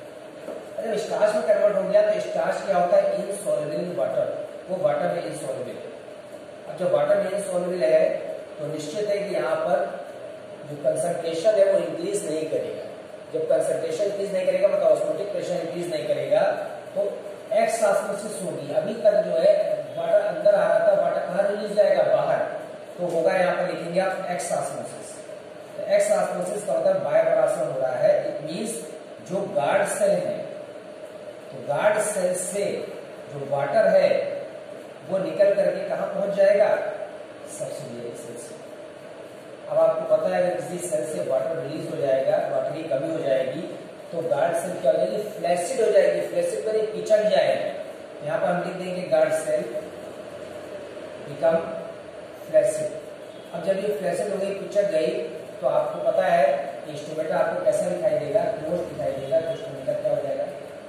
अगर स्टार्च में कन्वर्ट हो गया तो स्टार्च क्या होता है, इनसॉल्युबल इन वाटर, वो वाटर में इनसॉल्युबल। अब जब वाटर में इनसॉल्युबल है तो निश्चित है कि यहाँ पर जो कंसंट्रेशन है वो इंक्रीज नहीं करेगा। जब कंसंट्रेशन इंक्रीज नहीं करेगा मतलब ऑस्मोटिक प्रेशर इंक्रीज नहीं करेगा तो एक्स ऑस्मोसिस होगी। अभी तक जो है वाटर अंदर आ रहा था, वाटर कहाँ रिलीज जाएगा, बाहर, तो होगा यहाँ पर लिखेंगे आप एक्स ऑस्मोसिस। तो एक्स ऑस्मोसिस का मतलब बायोपराशन हो रहा है। इट मींस जो गार्ड सेल है तो गार्ड सेल से जो वाटर है वो निकल करके कहाँ पहुंच जाएगा, सब्सिडियरी सेल से। अब आपको पता है अगर किसी सेल से वाटर रिलीज हो जाएगा, वाटर की कमी हो जाएगी तो गार्ड सेल क्या हो जाएगी, फ्लैसिड हो जाएगी। फ्लैसिड पर पिचक जाएगा। यहाँ पर हम लिख देंगे गार्ड सेल बिकम फ्लैसिड। अब जब ये फ्लैसिड हो गई, पिचक गई, तो आपको पता है कि स्टोमेटा आपको कैसा दिखाई देगा, क्लोज दिखाई देगा। तो स्टोमेटा क्या हो जाएगा,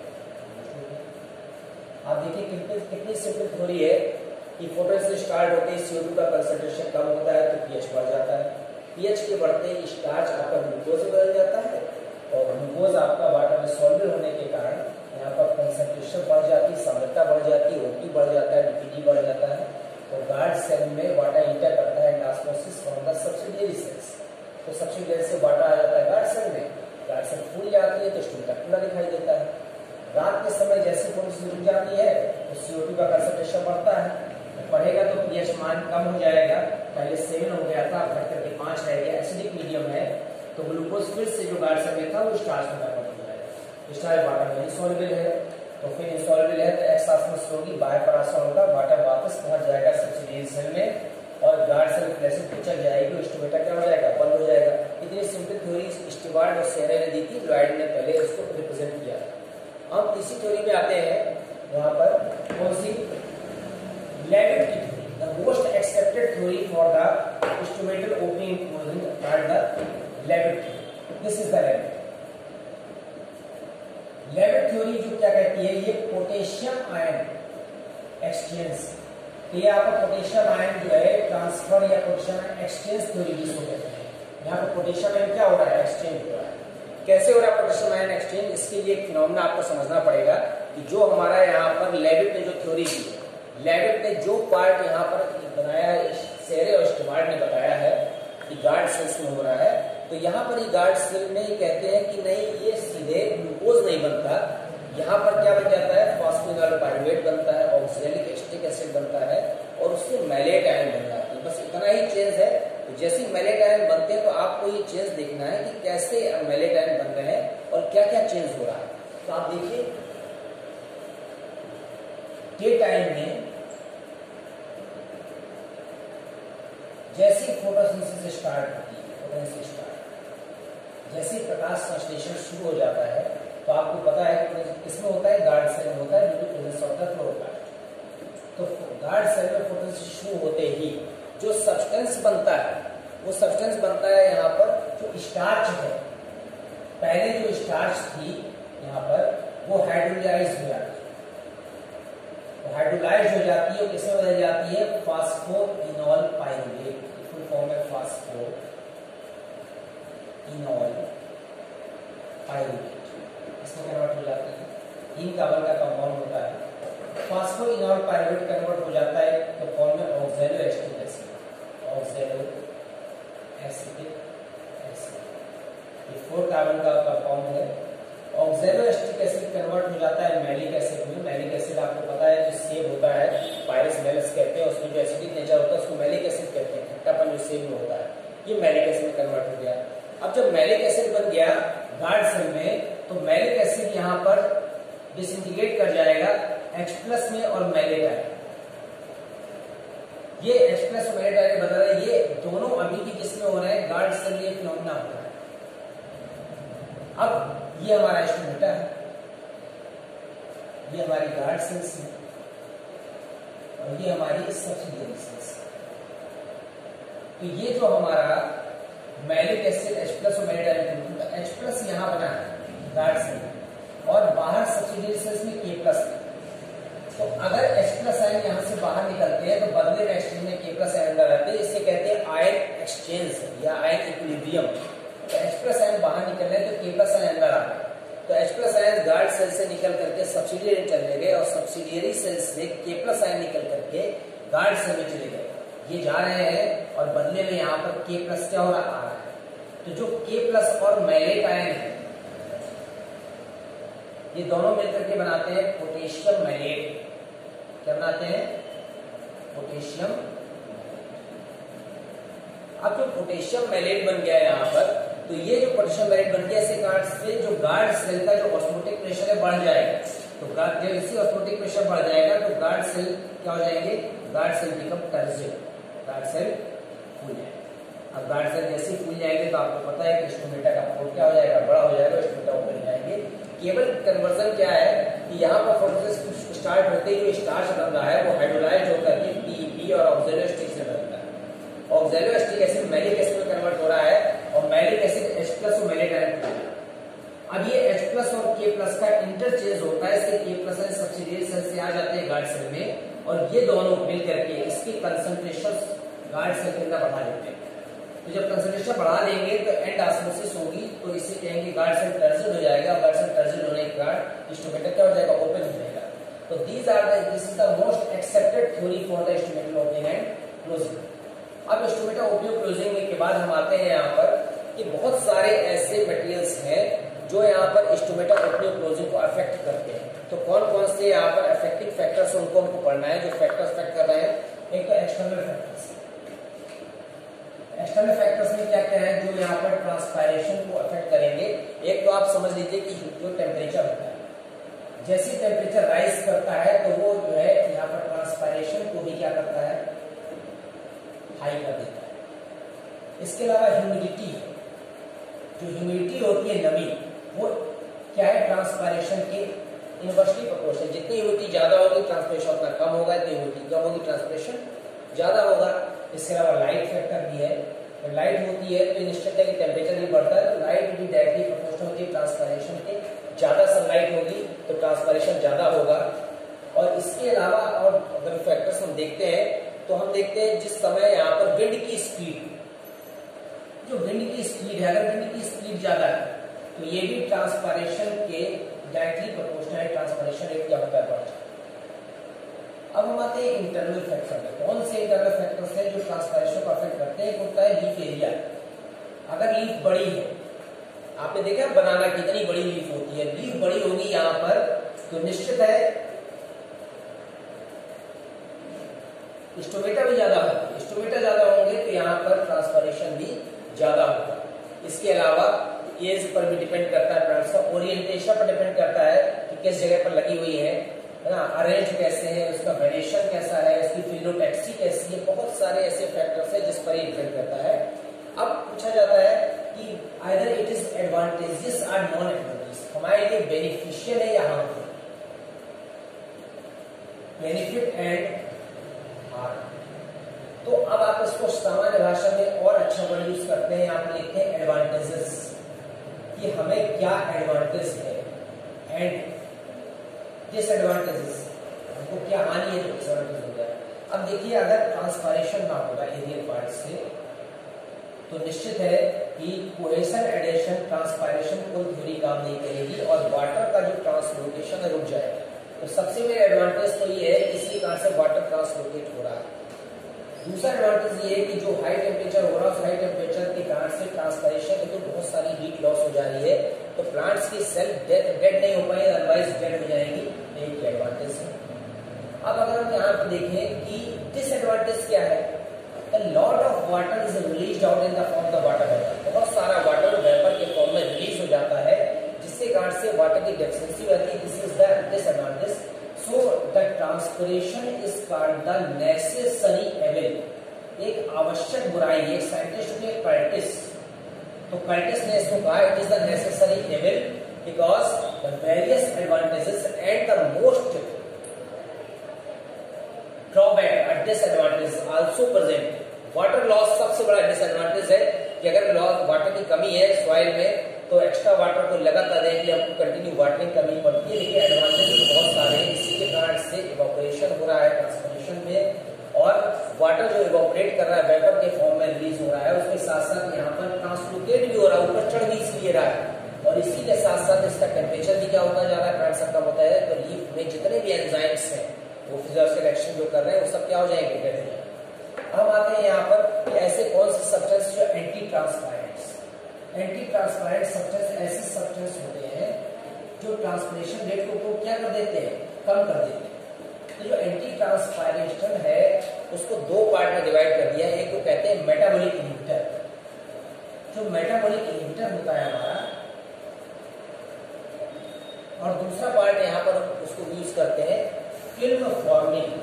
आप देखिए कितनी कितनी सिंपल थ्योरी है कि फोटोसिंथेसिस स्टार्ट होते ही सी ओ टू का कंसंट्रेशन कम होता है तो पीएच बढ़ जाता है। पीएच के बढ़ते ही स्टार्च आपका ग्लूकोज में बदल जाता है और ग्लूकोज आपका वाटर में सॉल्युबल होने के कारण यहाँ पर कंसंट्रेशन बढ़ जाती है, सांद्रता बढ़ जाती है, ओटी बढ़ जाता है, डीपीडी बढ़ जाता है। तो गार्ड सेल में वाटर इंटर करता है endosmosis from the subsidiary cells. तो सब्सिडियरी से वाटर आ जाता है गार्ड सेल में, गार्ड सेल फूल जाती है तो स्टोमेटा खुला दिखाई देता है। रात के समय जैसे फोटोसिंथेसिस रुक जाती है तो सी ओ टू का कंसंट्रेशन बढ़ता है, बढ़ेगा तो पीएच मान कम हो जाएगा। पहले सेवन हो गया था, घट करके पाँच रह गया, एसिडिक मीडियम है। तो ग्लूकोज फिर से जो गार्ड सेल में था वो स्टार्च में कन्वर्ट हो जाएगा। स्टार्च वाटर में इनसॉल्युबल है तो फिर इनसॉल्युबल है तो एक्स ऑस्मोसिस होगी, बायोपराशन होगा, वाटर वापस पहुंच जाएगा सब्सिडियरी सेल में और गार्ड सेल फ्लैसिड पिचक जाएगी, स्टोमेटा क्या हो जाएगा, बंद हो जाएगा। इतनी सिंपल थ्योरी स्टीवार्ट और सेरे ने दी थी, लॉयड ने पहले इसको रिप्रेजेंट किया। हम इसी थ्योरी में आते हैं यहाँ पर कौन सी, लेविट की theory, the most accepted theory for the stomatal opening closing card the Levitt theory. This is the Levitt Levitt theory जो क्या कहती है, ये पोटेशियम आयन एक्सचेंज, ये आपका पोटेशियम आयन जो है ट्रांसफर या पोटेशियम एक्सचेंज थ्योरी जिसको कहते हैं। यहाँ पर पोटेशियम आयन क्या हो रहा है, एक्सचेंज हो रहा है। कैसे हो रहा है पोटेशियम आयन एक्सचेंज, इसके लिए एक फिनोमेना आपको समझना पड़ेगा कि जो हमारा यहाँ पर लेविट ने जो थ्योरी दी है, लेविट ने जो पार्ट यहाँ पर बनाया है, सेरे और स्टीवार्ट ने बताया है कि गार्ड सेल्स में हो रहा है, तो यहाँ पर ये गार्ड सेल में कहते हैं कि नहीं ये सीधे ग्लूकोज नहीं बनता, यहाँ पर क्या बन जाता है, फॉस्फोइनोल पाइरुवेट बनता है, ऑक्सैलिक एसिटिक एसिड बनता है और उससे मैलेट आयन बन जाती है। बस इतना ही चेंज है। तो जैसे मैलेट आयन बनते हैं तो आपको ये चेंज देखना है कि कैसे मैलेट आयन बन रहे हैं और क्या क्या चेंज हो रहा है। तो आप देखिए डे टाइम में जैसे फोटोसिंथेसिस स्टार्ट होती है, फोटोसिंथेसिस स्टार्ट जैसे प्रकाश संश्लेषण शुरू हो जाता है तो आपको पता है कि इसमें होता है गार्ड सेल में होता है due to presence of the chloroplast. तो गार्ड सेल में फोटोसिंथेसिस शुरू होते ही जो सब्सटेंस बनता है वो सब्सटेंस बनता है यहाँ पर जो स्टार्च है। पहले जो स्टार्च थी यहाँ पर वो हाइड्रोलाइज हो जाती है, हाइड्रोलाइज हो जाती है, किसमें बदल जाती है, फास्फोइनॉल पाइरुवेट, फुल फॉर्म है फास्फोइनॉल पाइरुवेट, इसमें कन्वर्ट हो जाती है। इन कार्बन का कंपाउंड होता है, फास्फोइनॉल पाइरुवेट कन्वर्ट हो जाता है तो फॉर्म में oxaloacetic acid, oxaloacetic acid, ये फोर कार्बन का कंपाउंड है। ऑक्सैलो एसिटिक एसिड कन्वर्ट हो जाता है मैलिक एसिड में। मैलिक एसिड आपको पता है जो सेब होता है, पायरस मेलस कहते हैं, उसमें जो एसिडिक नेचर होता है उसको मैलिक एसिड कहते हैं, खट्टापन जो सेब में होता है, ये मैलिक एसिड में कन्वर्ट हो गया। अब जब मैलिक एसिड बन गया गार्ड सेल में, तो मैलिक एसिड यहाँ पर डिसइंटीग्रेट कर जाएगा H प्लस में और मैलेट आएगा। ये H प्लस और मैलेट आएगा बता रहा है, ये दोनों अभी की किसमें हो रहा है, गार्ड सेल ये फिनोमेना हो रहा है। अब ये हमारा स्टोमेटा है, ये हमारी गार्ड सेल्स है और ये हमारी सब्सिडियरी सेल्स है। तो ये जो हमारा मैलिक एसिड H प्लस और मैलेट आएगा, H प्लस यहाँ बना है गार्ड सेल और बाहर सब्सिडियरी सेल्स में K प्लस है। तो अगर H प्लस आयन यहाँ से बाहर निकलते हैं तो बदले में एक्सचेंज में K प्लस आयन अंदर आते हैं, इसे कहते हैं आयन एक्सचेंज या आयन इक्विलिब्रियम। तो H प्लस आयन बाहर निकल रहे हैं तो K प्लस आयन अंदर आ गए, तो H plus ion guard cell से निकल करके सब्सिडियरी चले गए और सब्सिडियरी सेल से K प्लस आयन निकल करके गार्ड सेल में चले गए। ये जा रहे हैं और बदले में यहाँ पर K प्लस क्या हो रहा आ रहा है। तो जो K प्लस और मैलेट आयन है ये दोनों मिलकर के बनाते हैं पोटेशियम मैलेट। क्या बनाते हैं, पोटेशियम। अब जो पोटेशियम मैलेट बन गया है यहाँ पर, तो ये जो पोटेशियम मैलेट बन गया इसे गार्ड से जो गार्ड सेल का जो ऑस्मोटिक प्रेशर है बढ़ जाएगा। तो जब इसी ऑस्मोटिक प्रेशर बढ़ जाएगा तो गार्ड सेल क्या हो जाएंगे, guard cell become turgid, guard cell फूल जाएगा। अब गार्ड सेल जैसे फूल जाएंगे तो आपको पता है कि स्टोमेटा का पोर्ट क्या हो जाएगा, बड़ा हो जाएगा, स्टोमेटा ऊपर जाएंगे। केवल कन्वर्जन क्या है कि यहाँ पर फोटोसिंथेसिस स्टार्ट होते ही जो स्टार्च बन रहा है वो हाइड्रोलाइज होकर के P P और ऑक्सैलो एसिटिक से बनता है। Oxaloacetic acid malic acid में कन्वर्ट हो रहा है और मैलिक एसिड H प्लस और मैलेट आयन। अब ये H प्लस और K प्लस का इंटरचेंज होता है, इससे K प्लस सब्सिडियरी सेल से आ जाते हैं गार्ड सेल में और ये दोनों मिलकर के इसकी कंसंट्रेशन गार्ड सेल के अंदर बढ़ा देते हैं। तो जब कंसंट्रेशन बढ़ा देंगे तो एंड ऑस्मोसिस होगी, तो इसे कहेंगे गार्ड सेल टर्जिड हो जाएगा। गार्ड सेल टर्जिड होने के बाद स्टोमेटा क्या हो जाएगा, ओपन हो जाएगा। तो these are the this is the most accepted theory for the stomatal opening and closing. अब स्टोमेटा ओपनिंग क्लोजिंग के बाद हम आते हैं यहाँ पर कि बहुत सारे ऐसे मटेरियल्स हैं जो यहाँ पर स्टोमेटा ओपनिंग क्लोजिंग को अफेक्ट करते हैं। तो कौन कौन से यहाँ पर अफेक्टिंग फैक्टर्स उनको हमको पढ़ना है, जो फैक्टर्स अफेक्ट कर रहे हैं। एक तो एक्सटर्नल फैक्टर्स, एक्सटर्नल फैक्टर्स में क्या क्या है जो यहाँ पर ट्रांसपायरेशन को अफेक्ट करेंगे। एक तो आप समझ लीजिए कि जो टेम्परेचर होता है, जैसे टेम्परेचर राइज करता है तो वो जो है यहाँ पर ट्रांसपायरेशन को भी क्या करता है, हाई कर देता है। इसके अलावा ह्यूमिडिटी, जो ह्यूमिडिटी होती है नमी, वो क्या है, ट्रांसपायरेशन के इनवर्सली प्रोपोर्शनल। जितनी ह्यूमिडिटी ज्यादा होगी ट्रांसपायरेशन उतना कम होगा, जितनी ह्यूमिडिटी कम होगी ट्रांसपायरेशन ज्यादा होगा। इसके अलावा लाइट फैक्टर भी है, जब लाइट होती है तो निश्चित है कि टेम्परेचर भी बढ़ता है, तो लाइट भी डायरेक्टली प्रोपोर्शनल होती है ट्रांसपायरेशन के। ज्यादा सनलाइट होगी तो ट्रांसपायरेशन ज्यादा होगा। और इसके अलावा और अगर फैक्टर्स हम देखते हैं तो हम देखते हैं जिस समय यहाँ पर विंड की स्पीड, जो विंड की स्पीड है, अगर विंड की स्पीड ज्यादा है तो ये भी ट्रांसपायरेशन के डायरेक्टली प्रोपोर्शनल है, ट्रांसपायरेशन रेट क्या होता है, बढ़ता है। अब हम आते हैं इंटरनल फैक्टर में। कौन से इंटरनल फैक्टर्स हैं जो ट्रांसपायरेशन को अफेक्ट करते हैं। होता है लीफ एरिया। अगर लीफ बड़ी है, आपने देखा बनाना कितनी बड़ी लीफ होती है, लीफ बड़ी होगी यहाँ पर तो निश्चित है स्टोमेटा भी ज्यादा होगी। स्टोमेटा ज्यादा होंगे तो यहाँ पर ट्रांसपायरेशन भी ज्यादा होगा। इसके अलावा एज पर भी डिपेंड करता है, प्लांट्स का ओरिएंटेशन पर डिपेंड करता है कि किस जगह पर लगी हुई है ना, अरेंज कैसे है, उसका वेरिएशन कैसा है, उसकी फिलोटैक्सी कैसी है, बहुत सारे ऐसे फैक्टर्स हैं जिस पर ये डिपेंड करता है। अब पूछा जाता है कि आइदर इट इज एडवांटेजियस और नॉन एडवांटेजियस, हमारे लिए बेनिफिशियल है या हार्मफुल। Benefit and harm. तो अब आप इसको सामान्य भाषा में और अच्छा वर्ड यूज करते हैं, यहाँ पर लिखते हैं एडवांटेजेस, कि हमें क्या एडवांटेज है, एंड डिसएडवांटेजेस, हमको तो क्या हानि है, जो डिसएडवांटेज हो गया। अब देखिए अगर ट्रांसपायरेशन ना होगा एरियल पार्ट से तो निश्चित है कि कोहेशन एडेशन ट्रांसपायरेशन कोई थ्योरी काम नहीं करेगी और वाटर का जो ट्रांसलोकेशन है रुक जाएगा। तो सबसे मेन एडवांटेज तो ये है इसी कारण से वाटर ट्रांसलोकेट हो रहा है। दूसरा एडवांटेज ये है कि जो हाई टेम्परेचर हो रहा है उस हाई टेम्परेचर के कारण से ट्रांसपायरेशन में तो बहुत सारी हीट लॉस हो जा रही है, तो प्लांट्स की सेल डेड डेड नहीं हो पाएगी, अदरवाइज डेड हो जाएंगी। एक एडवांटेज है। अब अगर हम यहाँ पे देखें कि डिसएडवांटेज क्या है, A lot of water is released out in the form of the water vapor. बहुत सारा वाटर वेपर के फॉर्म में रिलीज हो जाता है जिससे कारण से वाटर की डेफिशिएंसी रहती है। This is the disadvantage. So the transpiration is called the necessary evil. एक आवश्यक बुराई, एक साइंटिस्ट के कर्टिस, तो कर्टिस ने इसको कहा it is the necessary evil because the various advantages and the most drawback और disadvantage also present. Water loss सबसे बड़ा डिसएडवांटेज है कि अगर वाटर की कमी है सॉइल में तो एक्स्ट्रा वाटर को लगातार देने के लिए आपको कंटिन्यू वाटरिंग करनी पड़ती है। लेकिन एडवांटेज बहुत सारे हैं, इसी के कारण से इवोपोरेशन हो रहा है ट्रांसपिरेशन में और वाटर जो इवोपोरेट कर रहा है वेपर के फॉर्म में रिलीज हो रहा है, उसके साथ साथ यहाँ पर ट्रांसलोकेट भी हो रहा है, ऊपर चढ़ भी इसलिए रहा है और इसी के साथ साथ इसका टेम्परेचर भी क्या होता जा रहा है, प्लांट कम होता है। तो लीफ में जितने भी एंजाइम्स हैं वो फिजियोलॉजिकल एक्शन जो कर रहे हैं वो सब क्या हो जाएंगे, डेड हो जाएंगे। हम आते हैं यहाँ पर ऐसे कौन से सब्सटेंस जो antitranspirants, antitranspirant substance ऐसे सब्सटेंस होते हैं जो ट्रांसपिरेशन रेट को क्या कर देते हैं, कम कर देते हैं। तो जो एंटी ट्रांसपायरेशन है उसको दो पार्ट में डिवाइड कर दिया है। एक को कहते हैं मेटाबॉलिक इनहिबिटर, जो मेटाबॉलिक इनहिबिटर होता है हमारा, और दूसरा पार्ट यहाँ पर उसको यूज करते हैं फिल्म फॉर्मिंग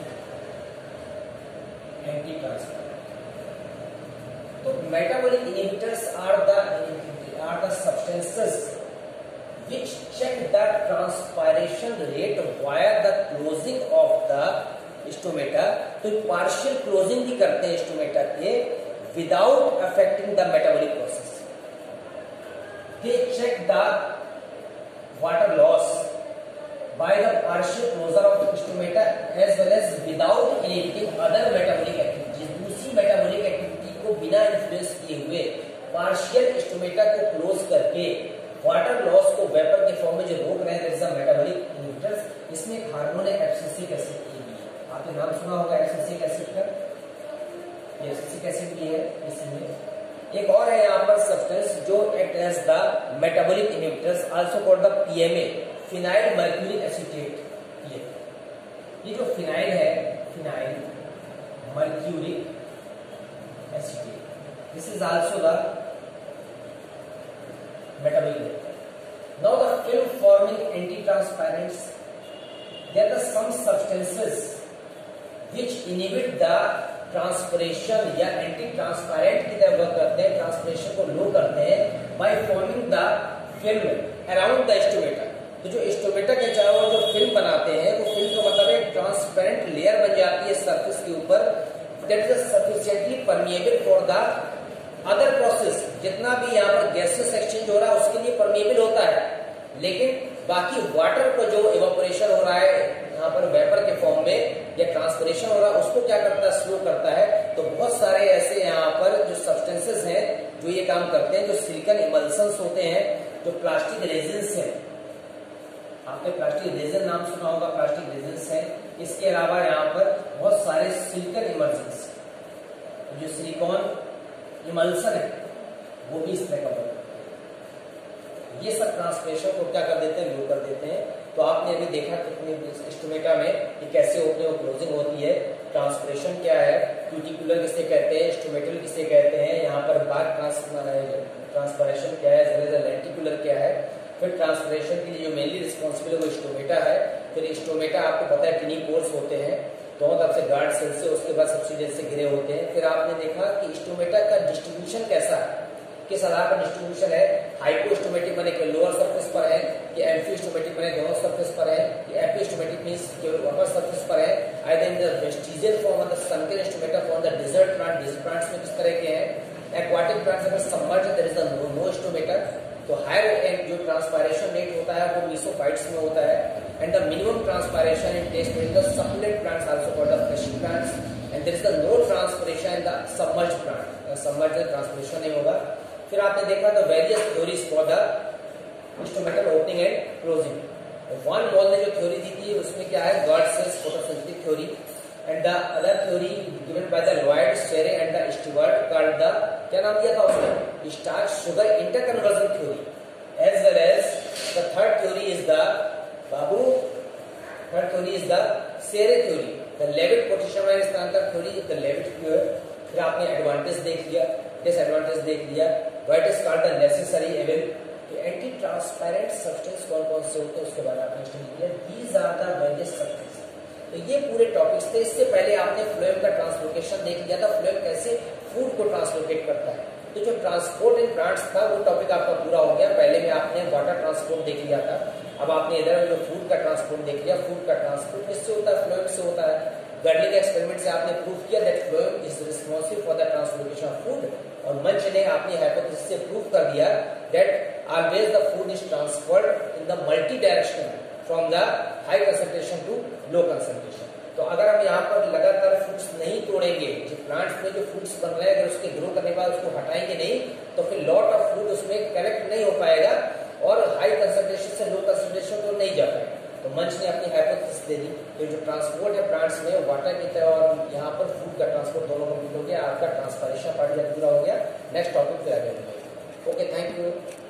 एंटी ट्रांसपायरेंट। तो metabolic inhibitors are the are the substances which check the transpiration rate via the closing of the stomata. तो पार्शियल क्लोजिंग भी करते हैं स्टोमेटा के without affecting the metabolic process. They check the water loss by the partial closure of stomata as well as without inhibiting other metabolic activities। दूसरी metabolic activity को बिना influence किए हुए पार्शियल स्टोमेटा को क्लोज करके water loss को vapour के form में जो रोक रहे हैं, that is the metabolic inhibitors. इसमें एक हार्मोन है एब्सिसिक एसिड की भी, आपने नाम सुना होगा एब्सिसिक एसिड का, ये एब्सिसिक एसिड भी है इसमें। एक और है यहाँ पर सब्सटेंस जो act as the metabolic inhibitors also called the PMA, phenyl mercuric acetate. ये ये जो फिनाइल है, phenyl mercuric acetate, this is also the metabolic inhibitor. Now the film forming antitranspirants, there are some substances which inhibit the transpiration या antitranspirant की तरह work करते हैं, transpiration को लो करते हैं by forming the film around the stomata. तो जो स्टोमेटा के चारों ओर जो फिल्म बनाते हैं वो फिल्म का मतलब है ट्रांसपेरेंट लेयर बन जाती है सरफेस के ऊपर, that is sufficiently permeable for the other process. जितना भी यहाँ पर गैसेस एक्सचेंज हो रहा है उसके लिए परमिएबल होता है, लेकिन बाकी वाटर को जो इवेपोरेशन हो रहा है यहाँ पर वेपर के फॉर्म में या ट्रांसपिरेशन हो रहा है उसको क्या करता है, स्लो करता है। तो बहुत सारे ऐसे यहाँ पर जो सब्सटेंसेस हैं जो ये काम करते हैं, जो सिलिकॉन इमल्सन्स होते हैं, जो प्लास्टिक रेजिन्स है, आपने प्लास्टिक रेजिन नाम सुना होगा, प्लास्टिक रेजिन्स है। इसके अलावा यहाँ पर बहुत सारे सिलिकॉन इमल्सन्स, जो सिलिकॉन इमल्सन है वो भी इस तरह का बनता है। ये सब ट्रांसपिरेशन को क्या कर देते हैं, लो कर देते हैं। तो आपने अभी देखा कितने स्टोमेटा में ये कैसे होते हैं, क्लोजिंग होती है। ट्रांसपिरेशन क्या है, क्यूटिकुलर किसे कहते हैं, स्टोमेटल किसे कहते हैं, यहाँ पर बार ट्रांसपिरेशन क्या है, लेंटिकुलर क्या है। फिर ट्रांसपिरेशन के लिए जो मेनली रिस्पॉन्सिबल है वो स्टोमेटा है। फिर स्टोमेटा आपको पता है टिनी पोर्स होते हैं, दोनों तरफ से गार्ड सेल से, उसके बाद सब्सिडियरी से घिरे होते हैं। फिर आपने देखा कि स्टोमेटा का डिस्ट्रीब्यूशन कैसा है, किस आधार पर डिस्ट्रीब्यूशन है, हाइपोस्टोमेटिक बने के लोअर सरफेस पर है, कि एम्फीस्टोमेटिक बने दोनों सरफेस पर है, कि एपिस्टोमेटिक मींस केवल अपर सरफेस पर है। Either in the vestigial form of the sunken stomata form the desert plant, desert plants में किस तरह के हैं, एक्वाटिक प्लांट्स अगर submerge there is the no stomata. तो हायर जो ट्रांसपायरेशन रेट होता है वो मीसोफाइट्स में होता है, and the minimum transpiration in taste in the succulent plants also called the fleshy plants, and there is the no transpiration in the submerged plant. uh, submerged transpiration नहीं होगा. फिर आपने देखा the various theories for the instrumental opening and closing. Von Mohl ने जो theory दी थी उसमें क्या है, guard's photosynthetic theory, and the other theory given by the Lloyd, Sayre and the Stewart called the, क्या नाम दिया था उसमें, starch sugar interconversion theory. As well as the third theory is the बाबू third theory is the Sayre theory, the Levitt potential स्थानांतर थ्योरी, the Levitt theory. फिर आपने एडवांटेज देख लिया, डिसएडवांटेज देख लिया, what is called the necessary evil, anti transparent substance कौन कौन से होते हैं उसके बारे में आपने स्टडी किया. These are the various substance. तो ये पूरे टॉपिक्स थे. इससे पहले आपने फ्लोएम का ट्रांसलोकेशन देख लिया था, फ्लोएम कैसे फूड को ट्रांसलोकेट करता है. तो जो ट्रांसपोर्ट इन प्लांट्स था वो टॉपिक आपका पूरा हो गया. पहले में आपने वाटर ट्रांसपोर्ट देख लिया था, अब आपने इधर जो फूड का ट्रांसपोर्ट देख लिया. फूड का ट्रांसपोर्ट किससे होता है, फ्लोएम से होता है. गर्ली के एक्सपेरिमेंट से आपने प्रूव किया that phloem is responsible for the translocation of food, और मंच ने अपनी हाइपोथेसिस से प्रूव कर दिया that always the food is transferred in the multi direction from the high concentration to low concentration. तो अगर हम यहाँ पर लगातार फ्रूट्स नहीं तोड़ेंगे, जो प्लांट्स में जो फ्रूट्स बन रहे हैं अगर उसके ग्रो करने के बाद उसको हटाएंगे नहीं तो फिर लॉट ऑफ फ्रूट उसमें कलेक्ट नहीं हो पाएगा और हाई कंसंट्रेशन से लो कंसंट्रेशन तो नहीं जा पाएगा. तो मंच ने अपनी हाइपोथेसिस दे दी कि जो ट्रांसपोर्ट है प्लांट्स में वाटर की तरह और यहाँ पर फूड का ट्रांसपोर्ट दोनों कंप्लीट हो गया. आपका ट्रांसपोर्टेशन पार्ट पूरा हो गया. नेक्स्ट टॉपिक पे आगे. Okay, thank you.